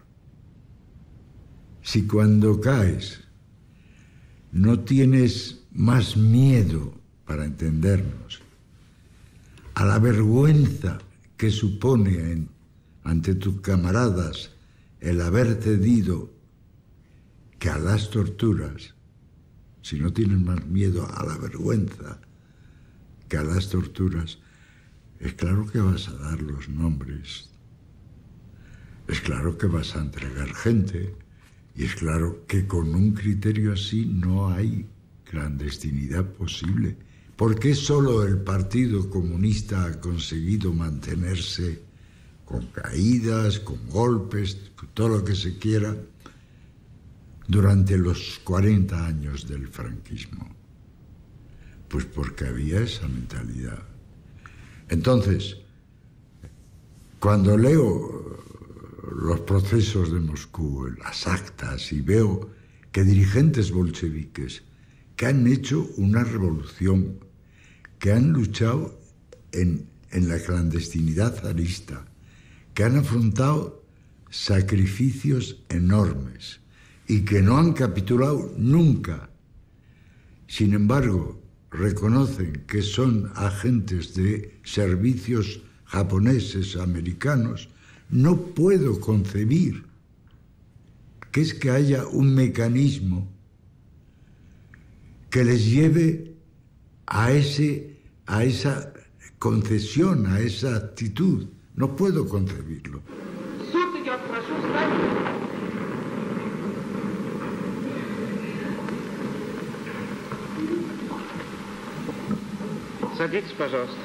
Si cuando caes no tienes más miedo, para entendernos, a la vergüenza que supone ante tus camaradas el haber cedido que a las torturas, si no tienes más miedo a la vergüenza que a las torturas, es claro que vas a dar los nombres, es claro que vas a entregar gente, y es claro que con un criterio así no hay clandestinidad posible. ¿Por qué solo el Partido Comunista ha conseguido mantenerse con caídas, con golpes, con todo lo que se quiera, durante los 40 años del franquismo? Pues porque había esa mentalidad. Entonces, cuando leo los procesos de Moscú, las actas, y veo que dirigentes bolcheviques que han hecho una revolución, que han luchado en la clandestinidad zarista, que han afrontado sacrificios enormes y que no han capitulado nunca, sin embargo, reconocen que son agentes de servicios japoneses, americanos, no puedo concebir que es que haya un mecanismo que les lleve a esa concesión, a esa actitud. No puedo concebirlo. Садитесь, пожалуйста.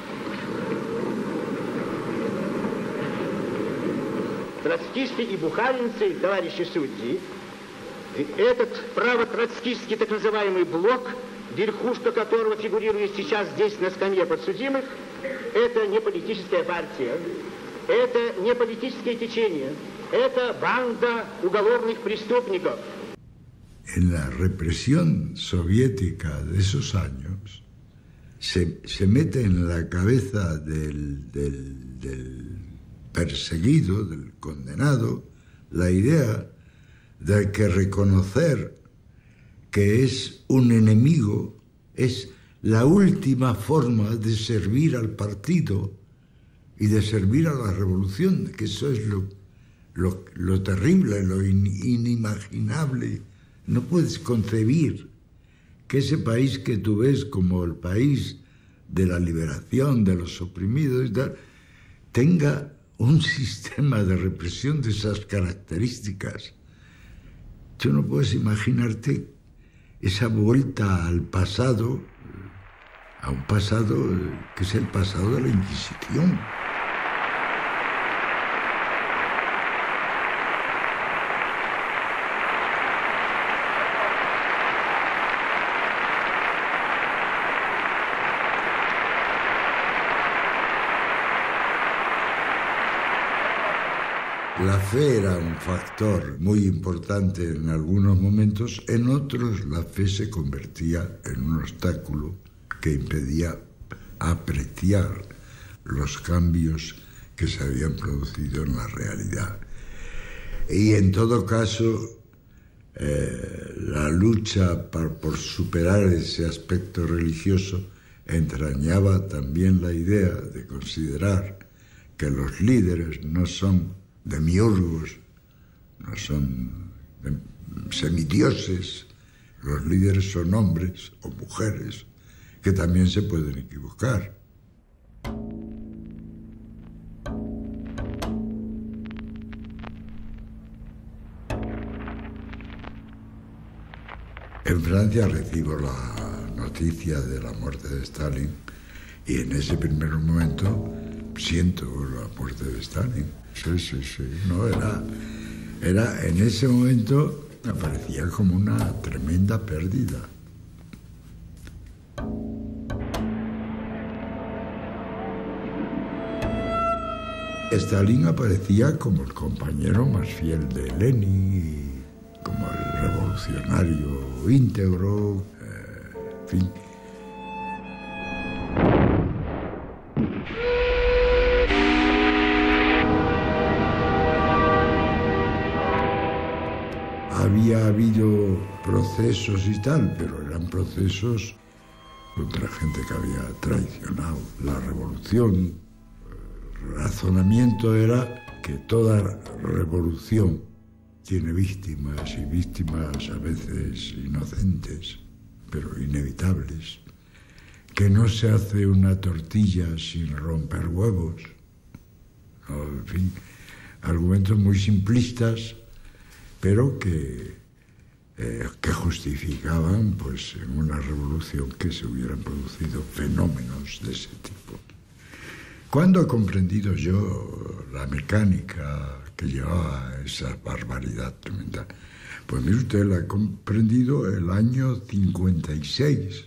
Троцкисты и бухаринцы, товарищи судьи, этот право-троцкистский так называемый блок, верхушка которого фигурирует сейчас здесь на скамье подсудимых, это не политическая партия, это не политическое течение, это банда уголовных преступников. En la represión soviética de esos años se mete en la cabeza del perseguido, del condenado, la idea de que reconocer que es un enemigo es la última forma de servir al partido y de servir a la revolución, que eso es lo terrible, lo inimaginable no puedes concebir que ese país que tú ves como el país de la liberación de los oprimidos y tal, tenga un sistema de represión de esas características. Tú no puedes imaginarte esa vuelta al pasado, a un pasado que es el pasado de la Inquisición. La fe era un factor muy importante en algunos momentos, en otros la fe se convertía en un obstáculo que impedía apreciar los cambios que se habían producido en la realidad. Y en todo caso, la lucha por superar ese aspecto religioso entrañaba también la idea de considerar que los líderes no son demiurgos, no son semidioses. Los líderes son hombres o mujeres que también se pueden equivocar. En Francia recibo la noticia de la muerte de Stalin y en ese primer momento siento la muerte de Stalin. Sí. No, era en ese momento me parecía como una tremenda pérdida. Stalin aparecía como el compañero más fiel de Lenin, como el revolucionario íntegro, en fin. Había habido procesos y tal, pero eran procesos contra gente que había traicionado la revolución. El razonamiento era que toda revolución tiene víctimas y víctimas a veces inocentes, pero inevitables. Que no se hace una tortilla sin romper huevos. No, en fin, argumentos muy simplistas, pero que justificaban, pues, en una revolución que se hubieran producido fenómenos de ese tipo. ¿Cuándo he comprendido yo la mecánica que llevaba a esa barbaridad tremenda? Pues mire usted, la he comprendido el año 56,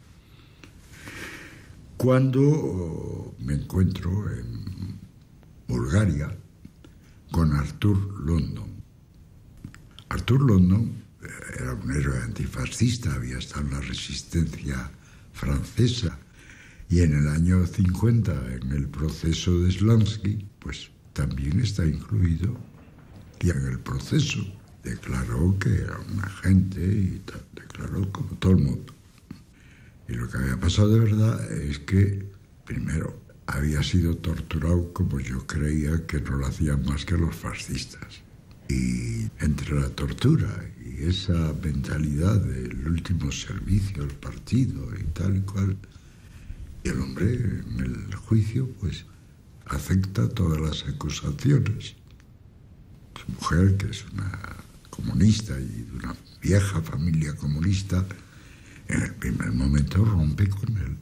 cuando me encuentro en Bulgaria con Arthur London. Arthur London era un héroe antifascista, había estado en la resistencia francesa y en el año 50, en el proceso de Slansky, pues también está incluido. Y en el proceso declaró que era un agente y tal, declaró como todo el mundo. Y lo que había pasado de verdad es que, primero, había sido torturado como yo creía que no lo hacían más que los fascistas. Y entre la tortura y esa mentalidad del último servicio al partido y tal y cual, y el hombre en el juicio pues acepta todas las acusaciones. Su mujer, que es una comunista y de una vieja familia comunista, en el primer momento rompe con él,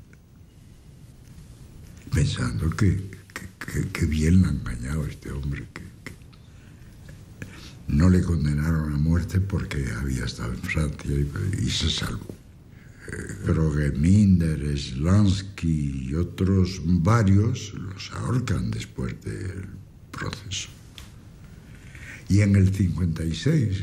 pensando que bien le ha engañado a este hombre, que no le condenaron a muerte porque había estado en Francia y se salvó. Krogeminder, Slansky y otros varios los ahorcan después del proceso. Y en el 56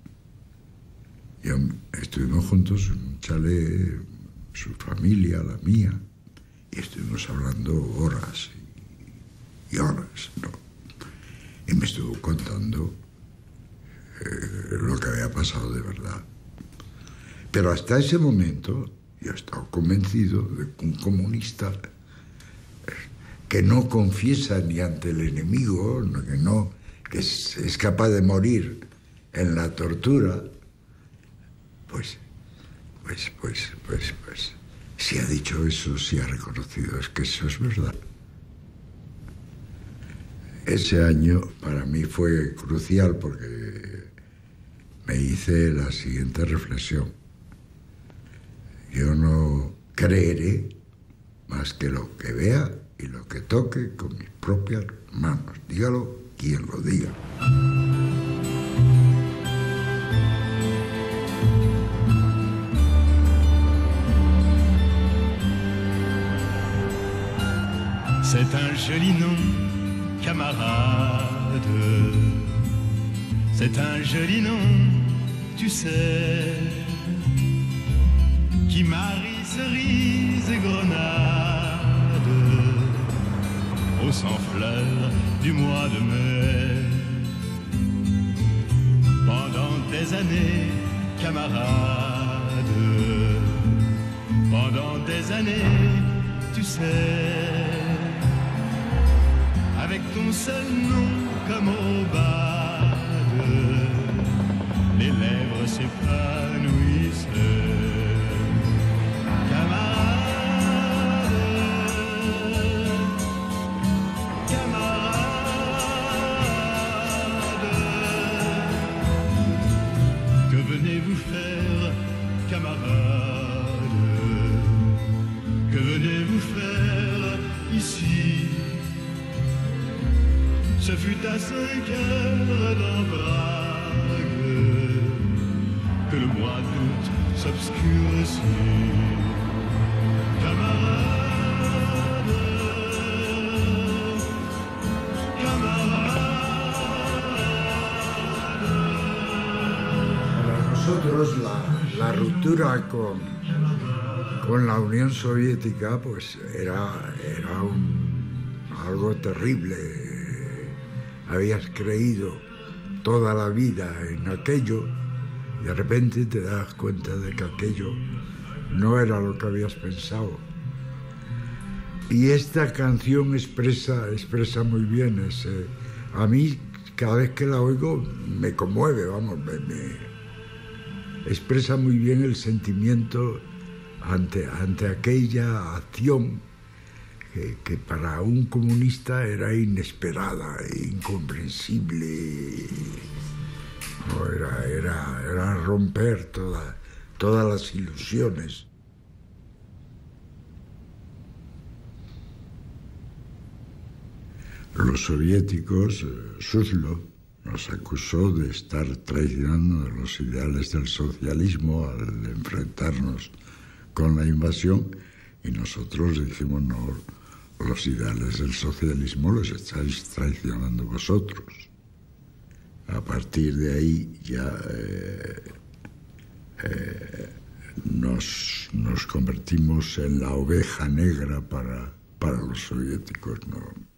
estuvimos juntos en un chalet, su familia, la mía, y estuvimos hablando horas y horas, ¿no? Y me estuvo contando lo que había pasado de verdad. Pero hasta ese momento yo estaba convencido de que un comunista que no confiesa ni ante el enemigo, que es capaz de morir en la tortura, Pues, si ha dicho eso, si ha reconocido, es que eso es verdad. Ese año para mí fue crucial porque me hice la siguiente reflexión. Yo no creeré más que lo que vea y lo que toque con mis propias manos. Dígalo quien lo diga. C'est un joli nom, camarade. C'est un joli nom, tu sais, qui marie cerises et grenades au sang fleur du mois de mai. Pendant des années, camarade, pendant des années, tu sais, avec ton seul nom comme aubade, les lèvres s'épanouissent. Camarade, camarade, que venez-vous faire, camarade? Que venez-vous faire ici? Ce fut à 5 heures d'en Prague que le mois d'août s'obscurcit. Camarade, camarade. Para nosotros la ruptura con la Unión Soviética pues era algo terrible. Habías creído toda la vida en aquello y de repente te das cuenta de que aquello no era lo que habías pensado. Y esta canción expresa muy bien ese... A mí, cada vez que la oigo, me conmueve, vamos, me expresa muy bien el sentimiento ante aquella acción que para un comunista era inesperada e incomprensible. No, era romper todas las ilusiones. Los soviéticos, Suslov, nos acusó de estar traicionando los ideales del socialismo al enfrentarnos con la invasión, y nosotros dijimos no, los ideales del socialismo los estáis traicionando vosotros. A partir de ahí ya nos convertimos en la oveja negra para los soviéticos, ¿no?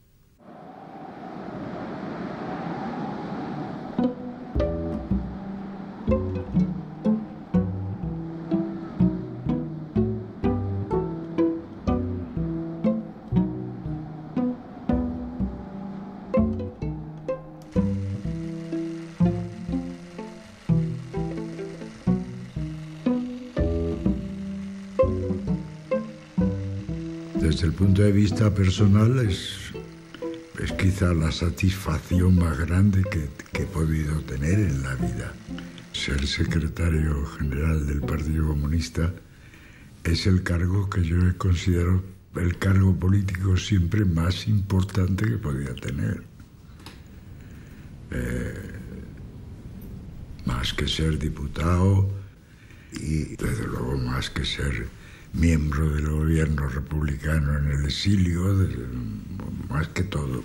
Desde el punto de vista personal es quizá la satisfacción más grande que he podido tener en la vida. Ser secretario general del Partido Comunista es el cargo que yo he considerado el cargo político siempre más importante que podía tener. Más que ser diputado y desde luego más que ser miembro del gobierno republicano en el exilio, más que todo.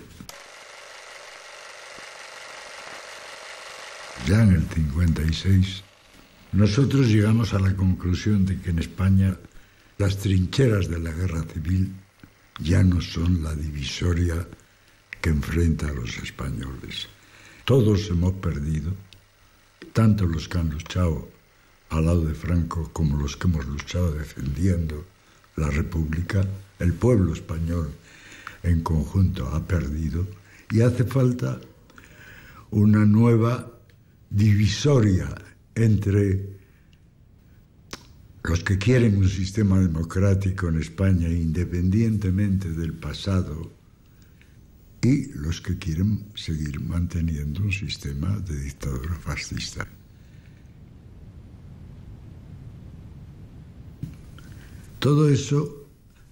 Ya en el 56, nosotros llegamos a la conclusión de que en España las trincheras de la guerra civil ya no son la divisoria que enfrenta a los españoles. Todos hemos perdido, tanto los que han luchado al lado de Franco como los que hemos luchado defendiendo la República. El pueblo español en conjunto ha perdido y hace falta una nueva divisoria entre los que quieren un sistema democrático en España independientemente del pasado y los que quieren seguir manteniendo un sistema de dictadura fascista. Todo eso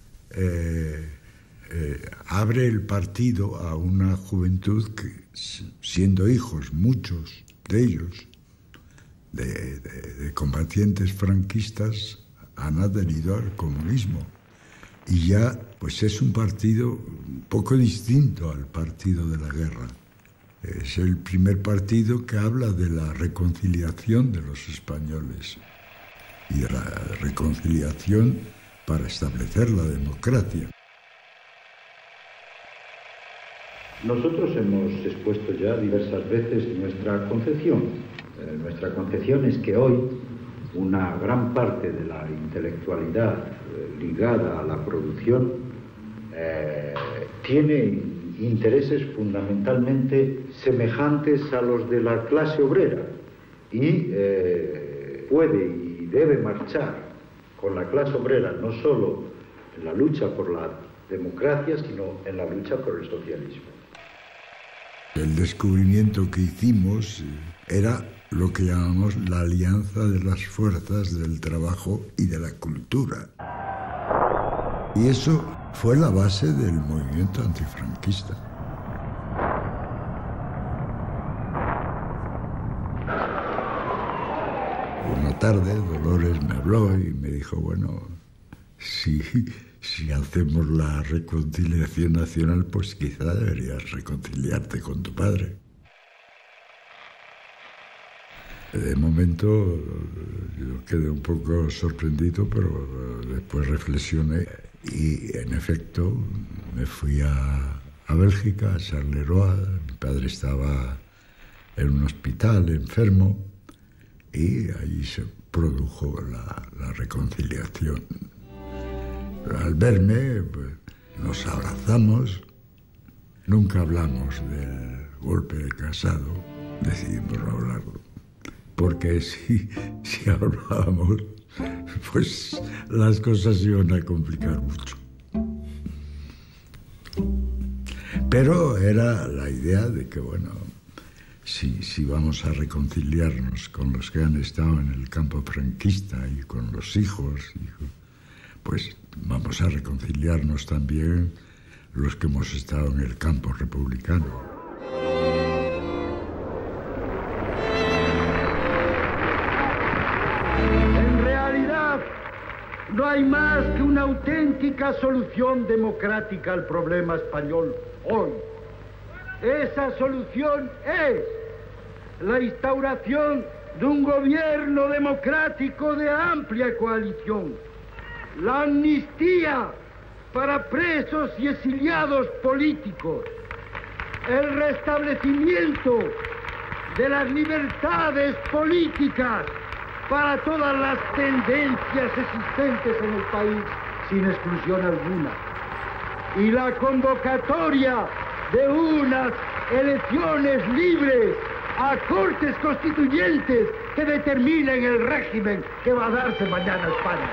abre el partido a una juventud que, siendo hijos, muchos de ellos, de combatientes franquistas, han adherido al comunismo. Y ya, pues es un partido un poco distinto al partido de la guerra. Es el primer partido que habla de la reconciliación de los españoles y de la reconciliación para establecer la democracia. Nosotros hemos expuesto ya diversas veces nuestra concepción. Nuestra concepción es que hoy una gran parte de la intelectualidad ligada a la producción tiene intereses fundamentalmente semejantes a los de la clase obrera y puede y debe marchar con la clase obrera no solo en la lucha por la democracia, sino en la lucha por el socialismo. El descubrimiento que hicimos era lo que llamamos la alianza de las fuerzas del trabajo y de la cultura. Y eso fue la base del movimiento antifranquista. Una tarde Dolores me habló y me dijo, bueno, si hacemos la reconciliación nacional, pues quizá deberías reconciliarte con tu padre. De momento yo quedé un poco sorprendido, pero después reflexioné y en efecto me fui a Bélgica, a Charleroi. Mi padre estaba en un hospital enfermo y allí se produjo la reconciliación. Al verme, pues, nos abrazamos, nunca hablamos del golpe de Casado, decidimos no hablarlo. Porque si hablábamos, pues las cosas iban a complicar mucho. Pero era la idea de que, bueno, si vamos a reconciliarnos con los que han estado en el campo franquista y con los hijos, pues vamos a reconciliarnos también los que hemos estado en el campo republicano. No hay más que una auténtica solución democrática al problema español hoy. Esa solución es la instauración de un gobierno democrático de amplia coalición, la amnistía para presos y exiliados políticos, el restablecimiento de las libertades políticas para todas las tendencias existentes en el país, sin exclusión alguna, y la convocatoria de unas elecciones libres a Cortes Constituyentes que determinen el régimen que va a darse mañana a España.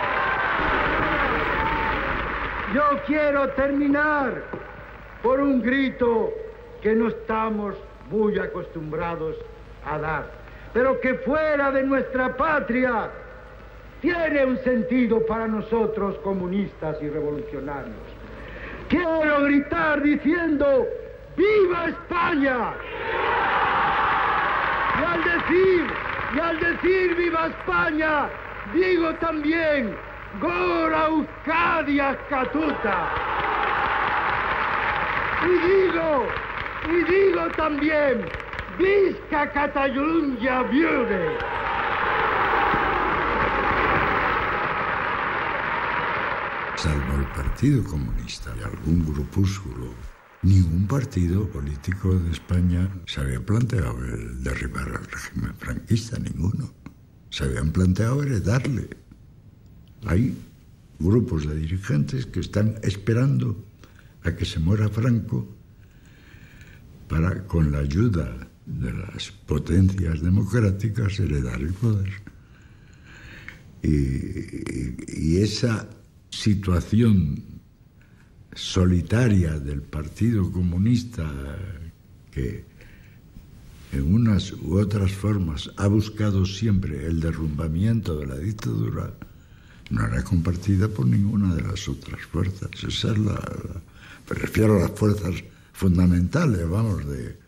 Yo quiero terminar por un grito que no estamos muy acostumbrados a dar, pero que fuera de nuestra patria tiene un sentido para nosotros comunistas y revolucionarios. Quiero gritar diciendo ¡Viva España! Y al decir ¡Viva España!, digo también ¡Gora Euskadia Catuta! Y digo también ¡Visca Catalunya Viure! Salvo el Partido Comunista y algún grupúsculo, ningún partido político de España se había planteado el derribar al régimen franquista, ninguno. Se habían planteado heredarle. Hay grupos de dirigentes que están esperando a que se muera Franco para, con la ayuda de las potencias democráticas, heredar el poder. Y esa situación solitaria del Partido Comunista, que en unas u otras formas ha buscado siempre el derrumbamiento de la dictadura, no era compartida por ninguna de las otras fuerzas. Esa es me refiero a las fuerzas fundamentales, vamos,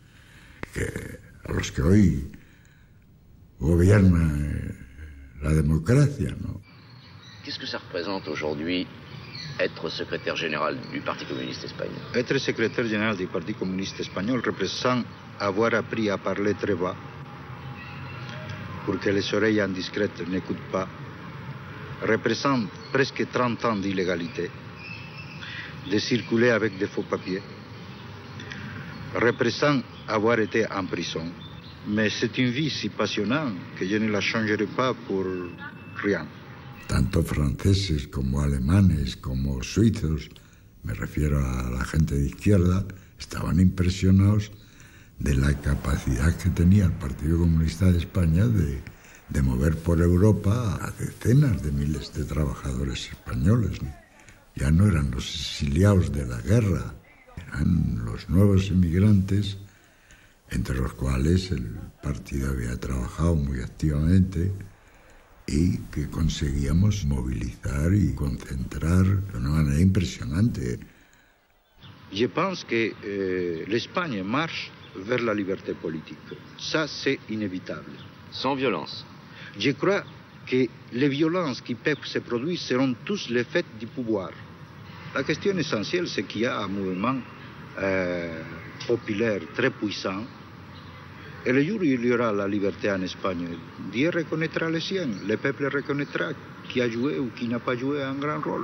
a los que hoy gobierna la democracia, ¿no? Qu'est-ce que ça représente aujourd'hui être secrétaire général du Parti communiste espagnol? Être secrétaire général du Parti communiste espagnol représente avoir appris à parler très bas pour que les oreilles indiscrètes n'écoutent pas, représente presque 30 ans d'illégalité, de circuler avec des faux papiers, représente avoir été en prison. Mais c'est une vie si passionnante que je ne la changerai pas pour rien. Tanto franceses como alemanes como suizos, me refiero a la gente de izquierda, estaban impresionados de la capacidad que tenía el Partido Comunista de España de mover por Europa a decenas de miles de trabajadores españoles, ¿no? Ya no eran los exiliados de la guerra, eran los nuevos inmigrantes, entre los cuales el partido había trabajado muy activamente y que conseguíamos movilizar y concentrar de una manera impresionante. Je pense que l'Espagne marche vers la liberté politique. Ça, c'est inévitable. Sans violence. Je crois que les violences qui peuvent se produire seront tous les faits du pouvoir. La question essentielle, c'est qu'il y a un mouvement populaire très puissant. Et le jour où il y aura la liberté en Espagne, Dieu reconnaîtra les siens. Le peuple reconnaîtra qui a joué ou qui n'a pas joué un grand rôle.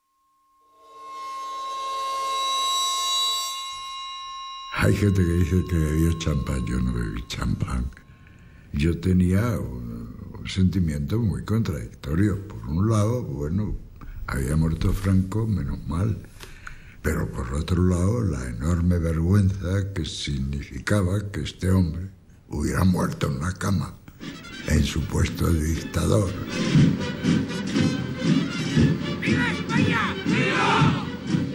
Hay gente que dice que bebió champán, yo no bebí champán. Yo tenía un sentimiento muy contradictorio. Por un lado, bueno, había muerto Franco, menos mal, pero por otro lado, la enorme vergüenza que significaba que este hombre hubiera muerto en una cama, en su puesto de dictador. ¡Viva España! ¡Viva!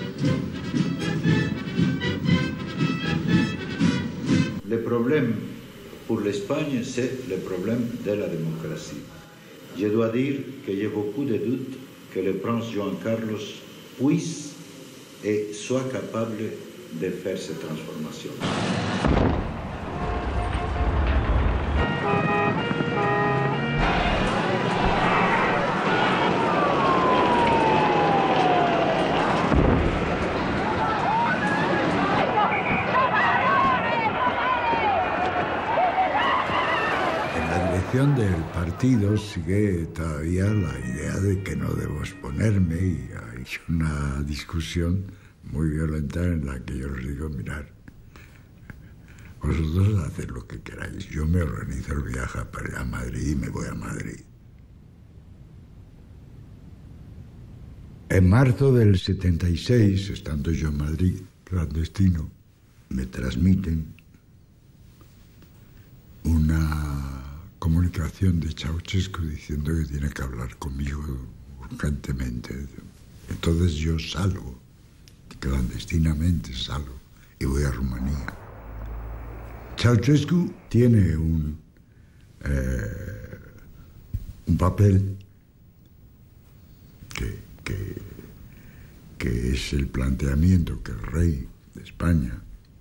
Le problème pour l'Espagne, c'est le problème de la démocratie. Je dois dire que j'ai beaucoup de doutes que le prince Juan Carlos puisse et soit capable de faire cette transformation. Del partido sigue todavía la idea de que no debo exponerme y hay una discusión muy violenta en la que yo les digo, mirad, vosotros haced lo que queráis, yo me organizo el viaje para ir a Madrid y me voy a Madrid. En marzo del 76, estando yo en Madrid, clandestino, me transmiten una comunicación de Ceausescu diciendo que tiene que hablar conmigo urgentemente. Entonces yo salgo, clandestinamente salgo, y voy a Rumanía. Ceausescu tiene un papel que es el planteamiento que el rey de España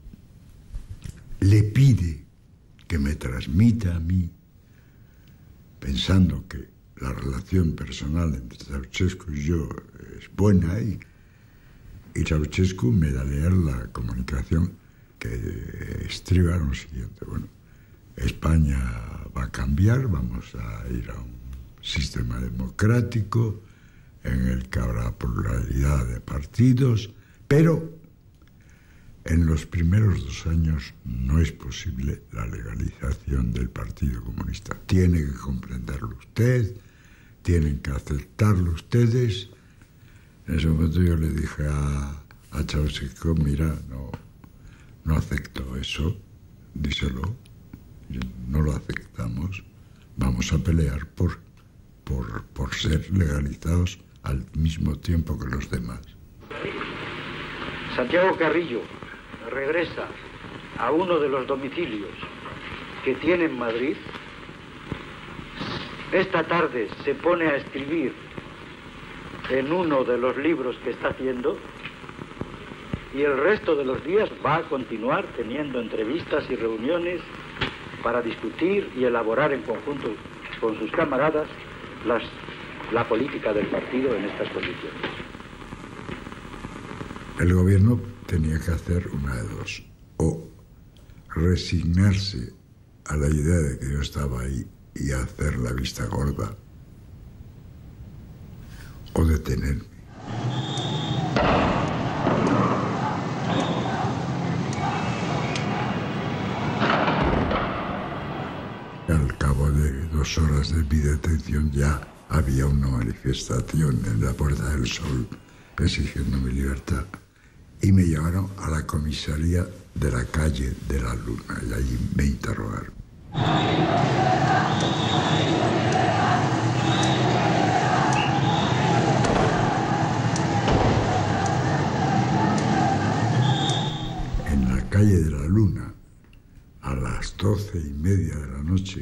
le pide que me transmita a mí, pensando que la relación personal entre Ceausescu y yo es buena, y Ceausescu me da a leer la comunicación que estriba lo siguiente. Bueno, España va a cambiar, vamos a ir a un sistema democrático en el que habrá pluralidad de partidos, pero en los primeros 2 años no es posible la legalización del Partido Comunista. Tiene que comprenderlo usted, tienen que aceptarlo ustedes. En ese momento yo le dije a Ceausescu, mira, no acepto eso, díselo, no lo aceptamos, vamos a pelear por por ser legalizados al mismo tiempo que los demás. Santiago Carrillo regresa a uno de los domicilios que tiene en Madrid. Esta tarde se pone a escribir en uno de los libros que está haciendo y el resto de los días va a continuar teniendo entrevistas y reuniones para discutir y elaborar en conjunto con sus camaradas la política del partido en estas condiciones. El gobierno tenía que hacer una de dos: o resignarse a la idea de que yo estaba ahí y hacer la vista gorda, o detenerme. Al cabo de 2 horas de mi detención ya había una manifestación en la Puerta del Sol exigiendo mi libertad y me llevaron a la comisaría de la Calle de la Luna y allí me interrogaron. En la Calle de la Luna, a las 12:30 de la noche,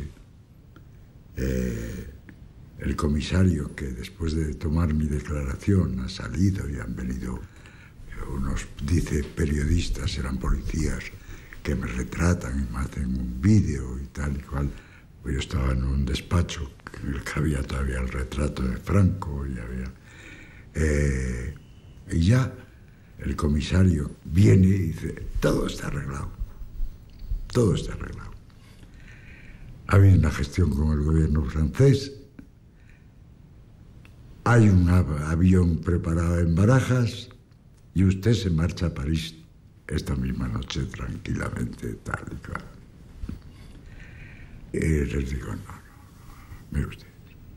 el comisario, que después de tomar mi declaración ha salido y han venido unos, dice, periodistas, eran policías, que me retratan y me hacen un vídeo y tal y cual. Pues yo estaba en un despacho en el que había todavía el retrato de Franco y había... y ya el comisario viene y dice, todo está arreglado. Todo está arreglado. Había una gestión con el gobierno francés. Hay un avión preparado en Barajas y usted se marcha a París esta misma noche tranquilamente, tal y cual. Y les digo, no, mire usted,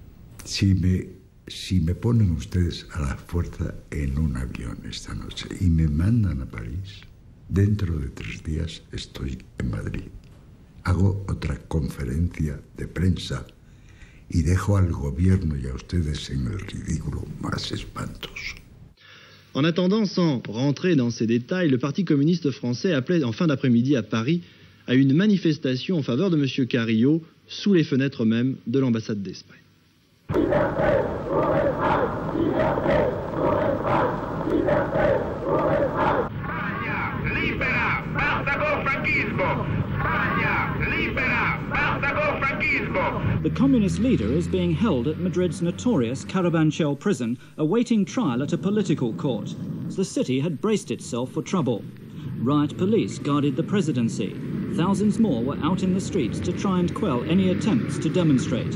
si me ponen ustedes a la fuerza en un avión esta noche y me mandan a París, dentro de 3 días estoy en Madrid. Hago otra conferencia de prensa y dejo al gobierno y a ustedes en el ridículo más espantoso. En attendant, sans rentrer dans ces détails, le Parti communiste français appelait en fin d'après-midi à Paris à une manifestation en faveur de M. Carrillo sous les fenêtres même de l'ambassade d'Espagne. The communist leader is being held at Madrid's notorious Carabanchel prison, awaiting trial at a political court. The city had braced itself for trouble. Riot police guarded the presidency. Thousands more were out in the streets to try and quell any attempts to demonstrate.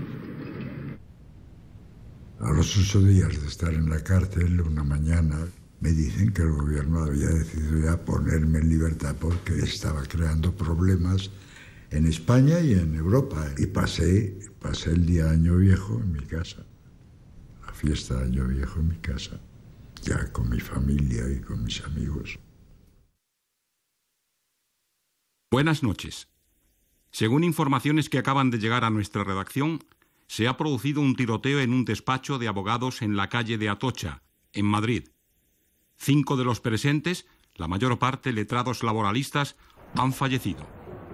A los 8 días de estar en la cárcel, una mañana me dicen que el gobierno había decidido ya ponerme en libertad porque estaba creando problemas en España y en Europa. Y pasé el día de Año Viejo en mi casa, la fiesta de Año Viejo en mi casa, ya con mi familia y con mis amigos. Buenas noches. Según informaciones que acaban de llegar a nuestra redacción, se ha producido un tiroteo en un despacho de abogados en la calle de Atocha, en Madrid. 5 de los presentes, la mayor parte letrados laboralistas, han fallecido.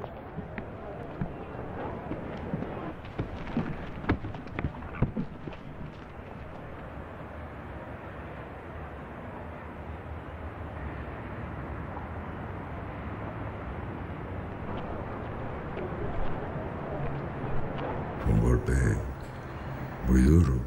Un golpe muy duro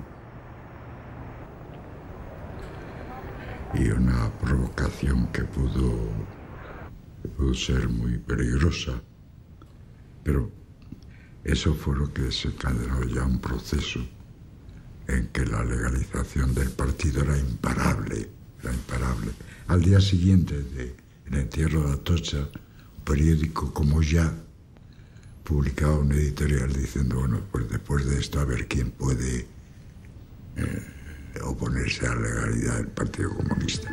y una provocación que pudo ser muy peligrosa, pero eso fue lo que desencadenó ya un proceso en que la legalización del partido era imparable. Al día siguiente del entierro de Atocha, un periódico como Ya publicaba un editorial diciendo, bueno, pues después de esto a ver quién puede oponerse a la legalidad del Partido Comunista.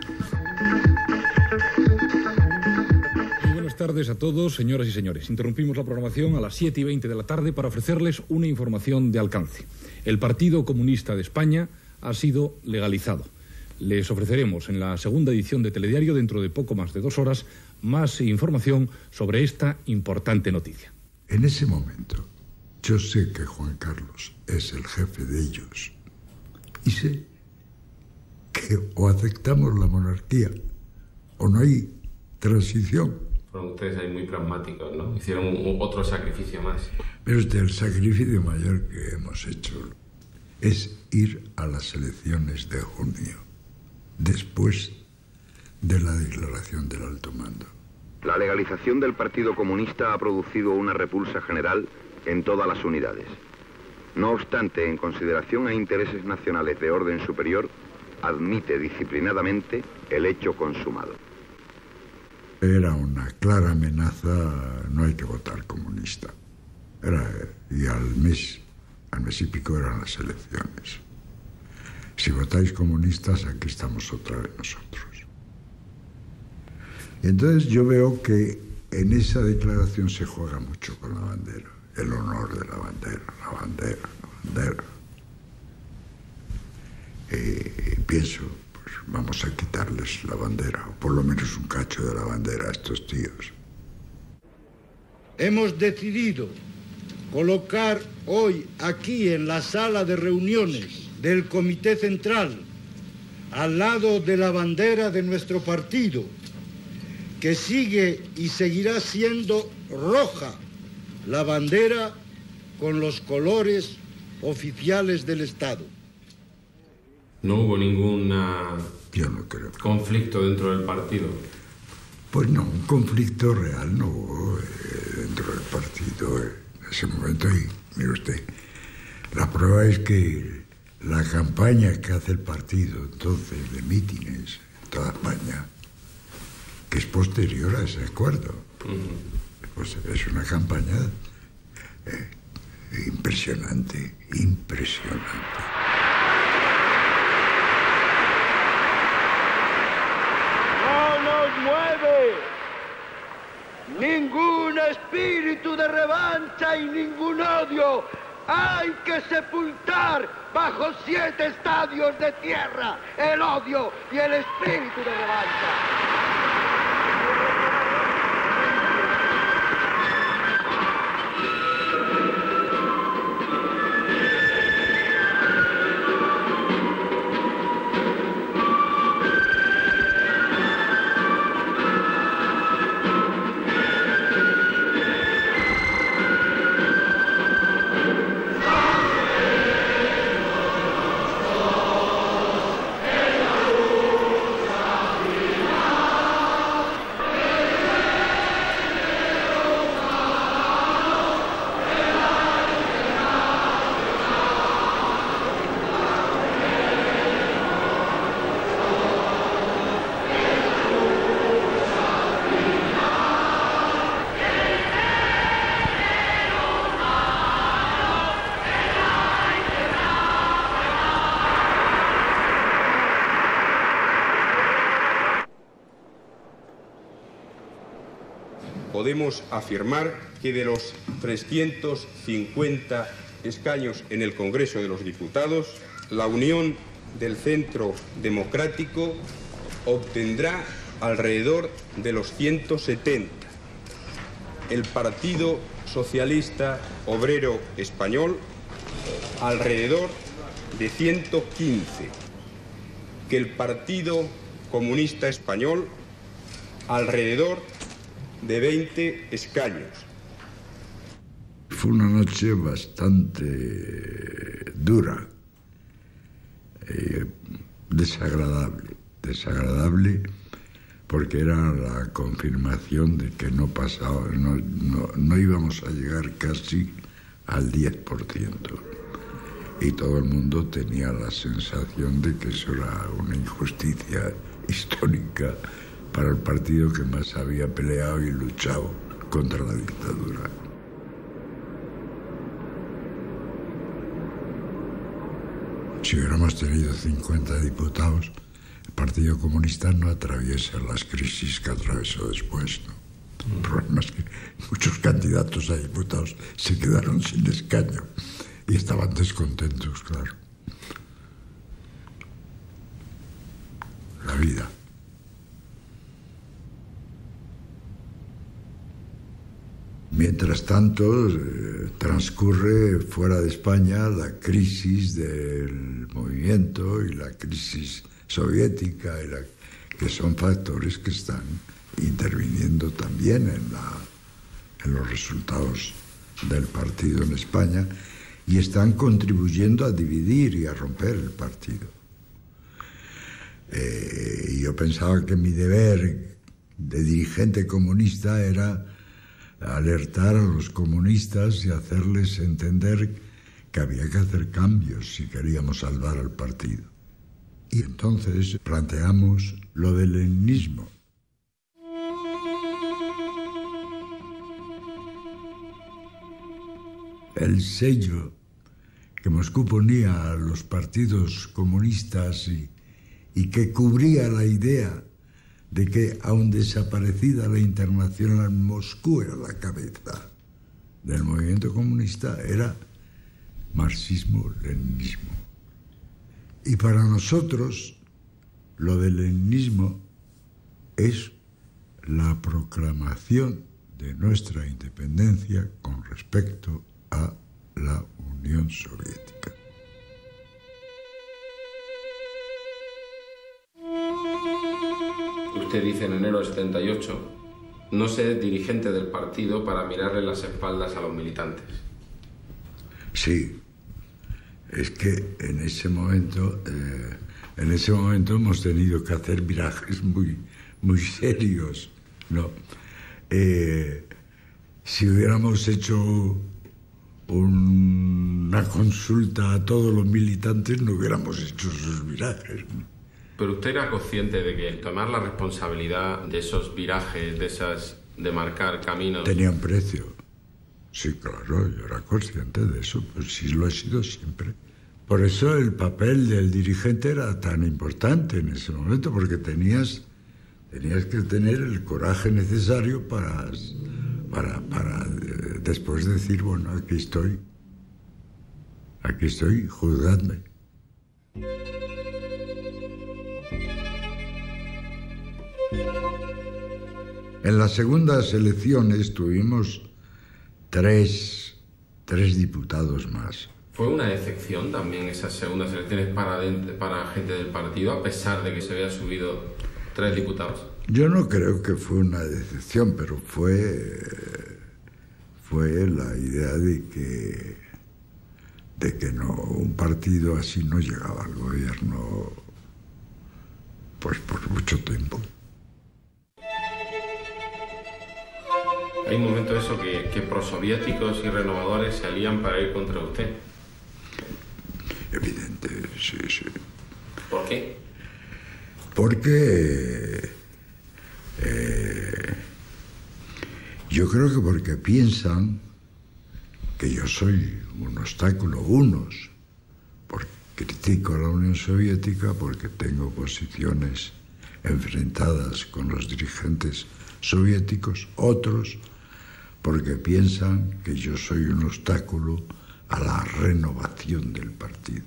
Muy buenas tardes a todos, señoras y señores. Interrumpimos la programación a las 7:20 de la tarde para ofrecerles una información de alcance. El Partido Comunista de España ha sido legalizado. Les ofreceremos en la segunda edición de Telediario, dentro de poco más de 2 horas, más información sobre esta importante noticia. En ese momento, yo sé que Juan Carlos es el jefe de ellos y sé que o aceptamos la monarquía o no hay transición. Fueron ustedes ahí muy pragmáticos, ¿no? Hicieron otro sacrificio más. Pero el sacrificio mayor que hemos hecho es ir a las elecciones de junio, después de la declaración del alto mando. La legalización del Partido Comunista ha producido una repulsa general en todas las unidades. No obstante, en consideración a intereses nacionales de orden superior, admite disciplinadamente el hecho consumado. Era una clara amenaza, no hay que votar comunista. Y al mes y pico eran las elecciones. Si votáis comunistas, aquí estamos otra vez nosotros. Y entonces yo veo que en esa declaración se juega mucho con la bandera, el honor de la bandera, la bandera, la bandera. Pienso, pues vamos a quitarles la bandera, o por lo menos un cacho de la bandera a estos tíos. Hemos decidido colocar hoy aquí en la sala de reuniones del Comité Central, al lado de la bandera de nuestro partido, que sigue y seguirá siendo roja, la bandera con los colores oficiales del Estado. ¿No hubo ningún Yo no creo. conflicto dentro del partido? Pues no, un conflicto real no hubo dentro del partido en ese momento. Y mire usted, la prueba es que la campaña que hace el partido entonces de mítines en toda España, que es posterior a ese acuerdo, pues es una campaña impresionante, impresionante. No nos mueve ningún espíritu de revancha y ningún odio. Hay que sepultar bajo 7 estadios de tierra el odio y el espíritu de revancha. Podemos afirmar que de los 350 escaños en el Congreso de los Diputados, la Unión del Centro Democrático obtendrá alrededor de los 170. El Partido Socialista Obrero Español alrededor de 115. Que el Partido Comunista Español alrededor de 20 escaños. Fue una noche bastante dura, desagradable, porque era la confirmación de que no íbamos a llegar casi al 10%. Y todo el mundo tenía la sensación de que eso era una injusticia histórica para el partido que más había peleado y luchado contra la dictadura. Si hubiéramos tenido 50 diputados, el Partido Comunista no atraviesa las crisis que atravesó después, ¿no? El problema es que muchos candidatos a diputados se quedaron sin escaño Y estaban descontentos, claro. La vida. Mientras tanto, transcurre fuera de España la crisis del movimiento y la crisis soviética, que son factores que están interviniendo también en los resultados del partido en España y están contribuyendo a dividir y a romper el partido. Y yo pensaba que mi deber de dirigente comunista era alertar a los comunistas y hacerles entender que había que hacer cambios si queríamos salvar al partido. Y entonces planteamos lo del leninismo. El sello que Moscú ponía a los partidos comunistas y que cubría la idea de que, aun desaparecida la Internacional, Moscú era la cabeza del movimiento comunista, era marxismo-leninismo. Y para nosotros, lo del leninismo es la proclamación de nuestra independencia con respecto a la Unión Soviética. Usted dice en enero del 78, no ser dirigente del partido para mirarle las espaldas a los militantes. Sí, es que en ese momento hemos tenido que hacer virajes muy serios, ¿no? Si hubiéramos hecho una consulta a todos los militantes, no hubiéramos hecho esos virajes, ¿no? Pero usted era consciente de que el tomar la responsabilidad de esos virajes, de marcar caminos... Tenían precio. Sí, claro, yo era consciente de eso, pues sí lo he sido siempre. Por eso el papel del dirigente era tan importante en ese momento, porque tenías que tener el coraje necesario para después decir, bueno, aquí estoy, juzgadme. En las segundas elecciones tuvimos tres diputados más. ¿Fue una decepción también esas segundas elecciones para gente del partido, a pesar de que se había subido 3 diputados? Yo no creo que fue una decepción, pero fue la idea de que no, un partido así no llegaba al gobierno pues por mucho tiempo. Hay un momento eso que prosoviéticos y renovadores se alían para ir contra usted. Evidente, sí. ¿Por qué? Porque yo creo que porque piensan que yo soy un obstáculo, porque critico a la Unión Soviética, porque tengo posiciones enfrentadas con los dirigentes soviéticos, otros porque piensan que yo soy un obstáculo a la renovación del partido.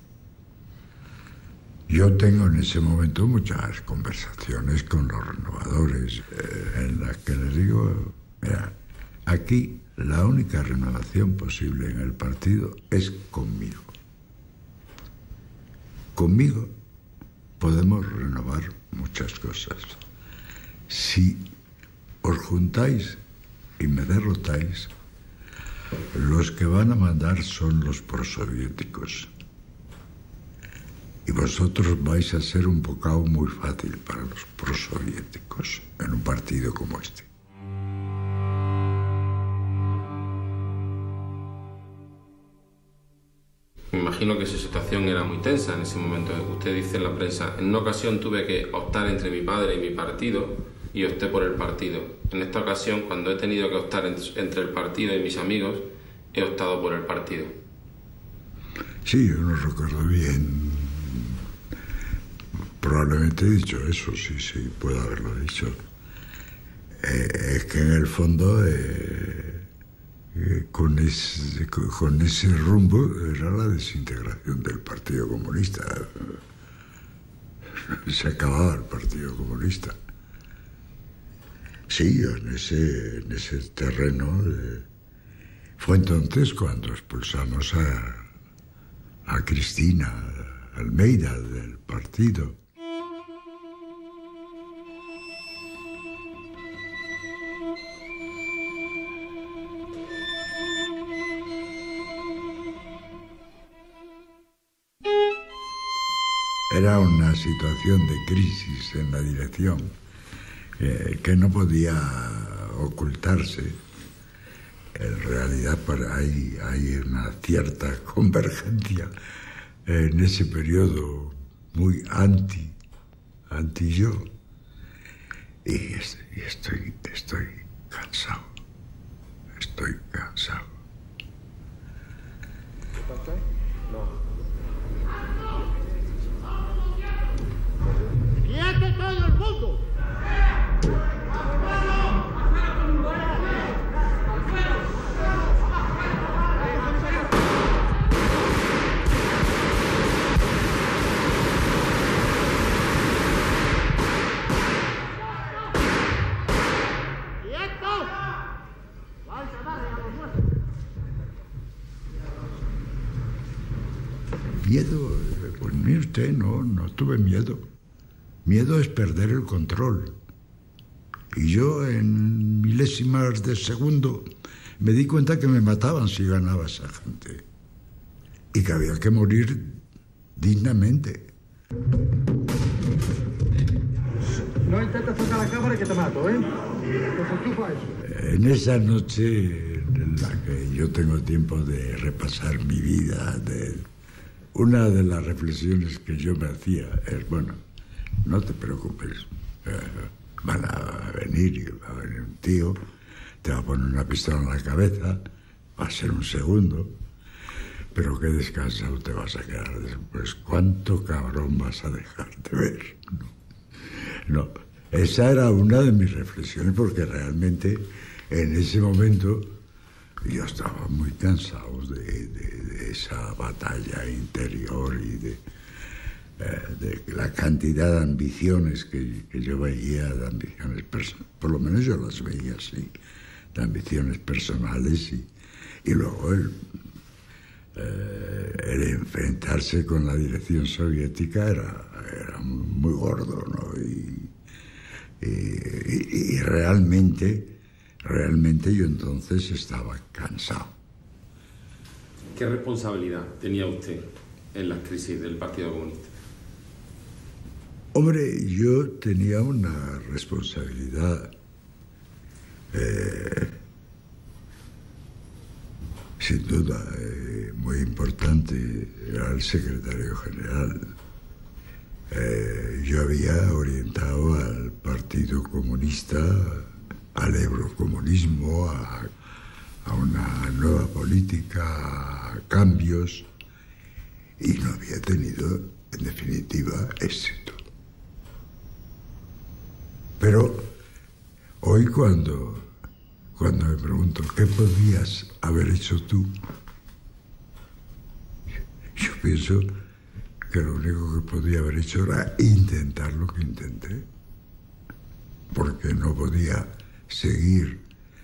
Yo tengo en ese momento muchas conversaciones con los renovadores en las que les digo, mira, aquí la única renovación posible en el partido es conmigo. Conmigo podemos renovar muchas cosas. Si os juntáis y me derrotáis, los que van a mandar son los prosoviéticos. Y vosotros vais a ser un bocado muy fácil para los prosoviéticos en un partido como este. Me imagino que su situación era muy tensa en ese momento. Usted dice en la prensa, en una ocasión tuve que optar entre mi padre y mi partido y opté por el partido. En esta ocasión, cuando he tenido que optar entre el partido y mis amigos, he optado por el partido. Sí, yo no recuerdo bien. Probablemente he dicho eso, sí, puedo haberlo dicho. Es que en el fondo con ese rumbo era la desintegración del Partido Comunista. Se acababa el Partido Comunista. Sí, en ese terreno fue entonces cuando expulsamos a Cristina Almeida del partido. Era una situación de crisis en la dirección que no podía ocultarse. En realidad hay una cierta convergencia en ese periodo muy anti-yo. Y estoy cansado. Estoy cansado. No. ¡Quiete todo el mundo! Miedo, pues mire usted, no tuve miedo. Miedo es perder el control. Y yo en milésimas de segundo me di cuenta que me mataban si ganaba esa gente. Y que había que morir dignamente. No intentes tocar la cámara que te mato, ¿eh? Desenchufa eso. En esa noche en la que yo tengo tiempo de repasar mi vida, una de las reflexiones que yo me hacía es, bueno, no te preocupes, van a venir un tío, te va a poner una pistola en la cabeza, va a ser un segundo, pero qué descansado te vas a quedar después. ¿Cuánto cabrón vas a dejar de ver? No, esa era una de mis reflexiones, porque realmente en ese momento yo estaba muy cansado de esa batalla interior y de la cantidad de ambiciones que yo veía, de ambiciones personales, por lo menos yo las veía así, de ambiciones personales, y luego el enfrentarse con la dirección soviética era muy gordo, ¿no? Y realmente yo entonces estaba cansado. ¿Qué responsabilidad tenía usted en las crisis del Partido Comunista? Hombre, yo tenía una responsabilidad sin duda muy importante. Era el secretario general. Yo había orientado al Partido Comunista, al eurocomunismo, a una nueva política, a cambios, y no había tenido, en definitiva, éxito. Pero hoy cuando me pregunto qué podías haber hecho tú, yo pienso que lo único que podía haber hecho era intentar lo que intenté, porque no podía seguir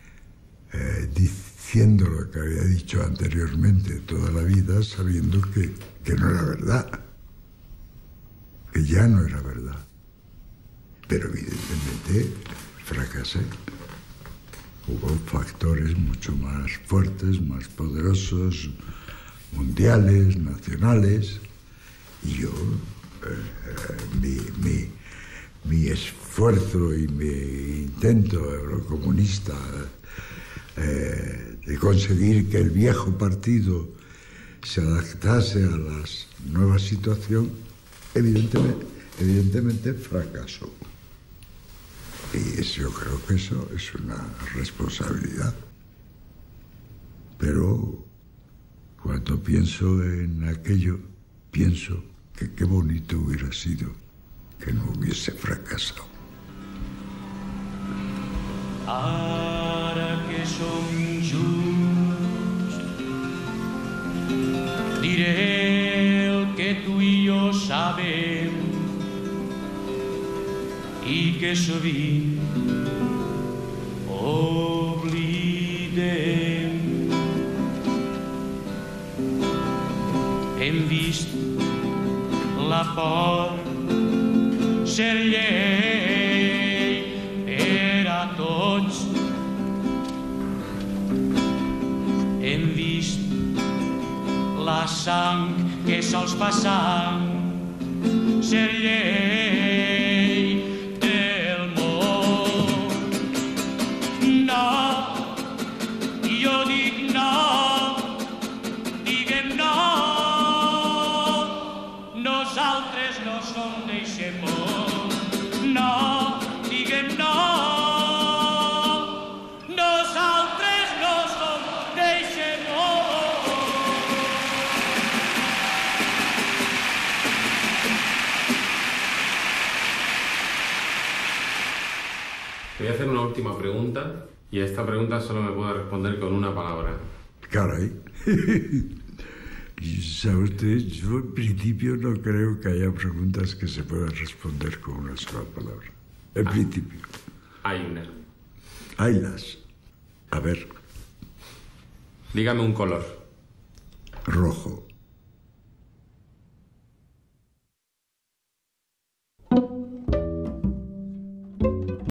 diciendo lo que había dicho anteriormente toda la vida, sabiendo que no era verdad, que ya no era verdad. Pero evidentemente fracasé. Hubo factores mucho más fuertes, más poderosos, mundiales, nacionales, y yo, mi esfuerzo y mi intento eurocomunista de conseguir que el viejo partido se adaptase a la nueva situación, evidentemente fracasó. Y yo creo que eso es una responsabilidad. Pero cuando pienso en aquello, pienso que qué bonito hubiera sido que no hubiese fracasado. Ara que som junts diré el que tú y yo sabem i que sovint oblidem. Hem vist la por ser llei per a tots. Hem vist la sang que sols fa sang ser llei del món. No, jo dic no, diguem no, nosaltres no som d'eixe món. No, diguem no, nosaltres no som d'eixe món. Te voy a hacer una última pregunta y a esta pregunta solo me puedo responder con una palabra. Caray. ¿Sabe usted? Yo en principio no creo que haya preguntas que se puedan responder con una sola palabra. En principio. Hay una. Haylas. A ver. Dígame un color. Rojo.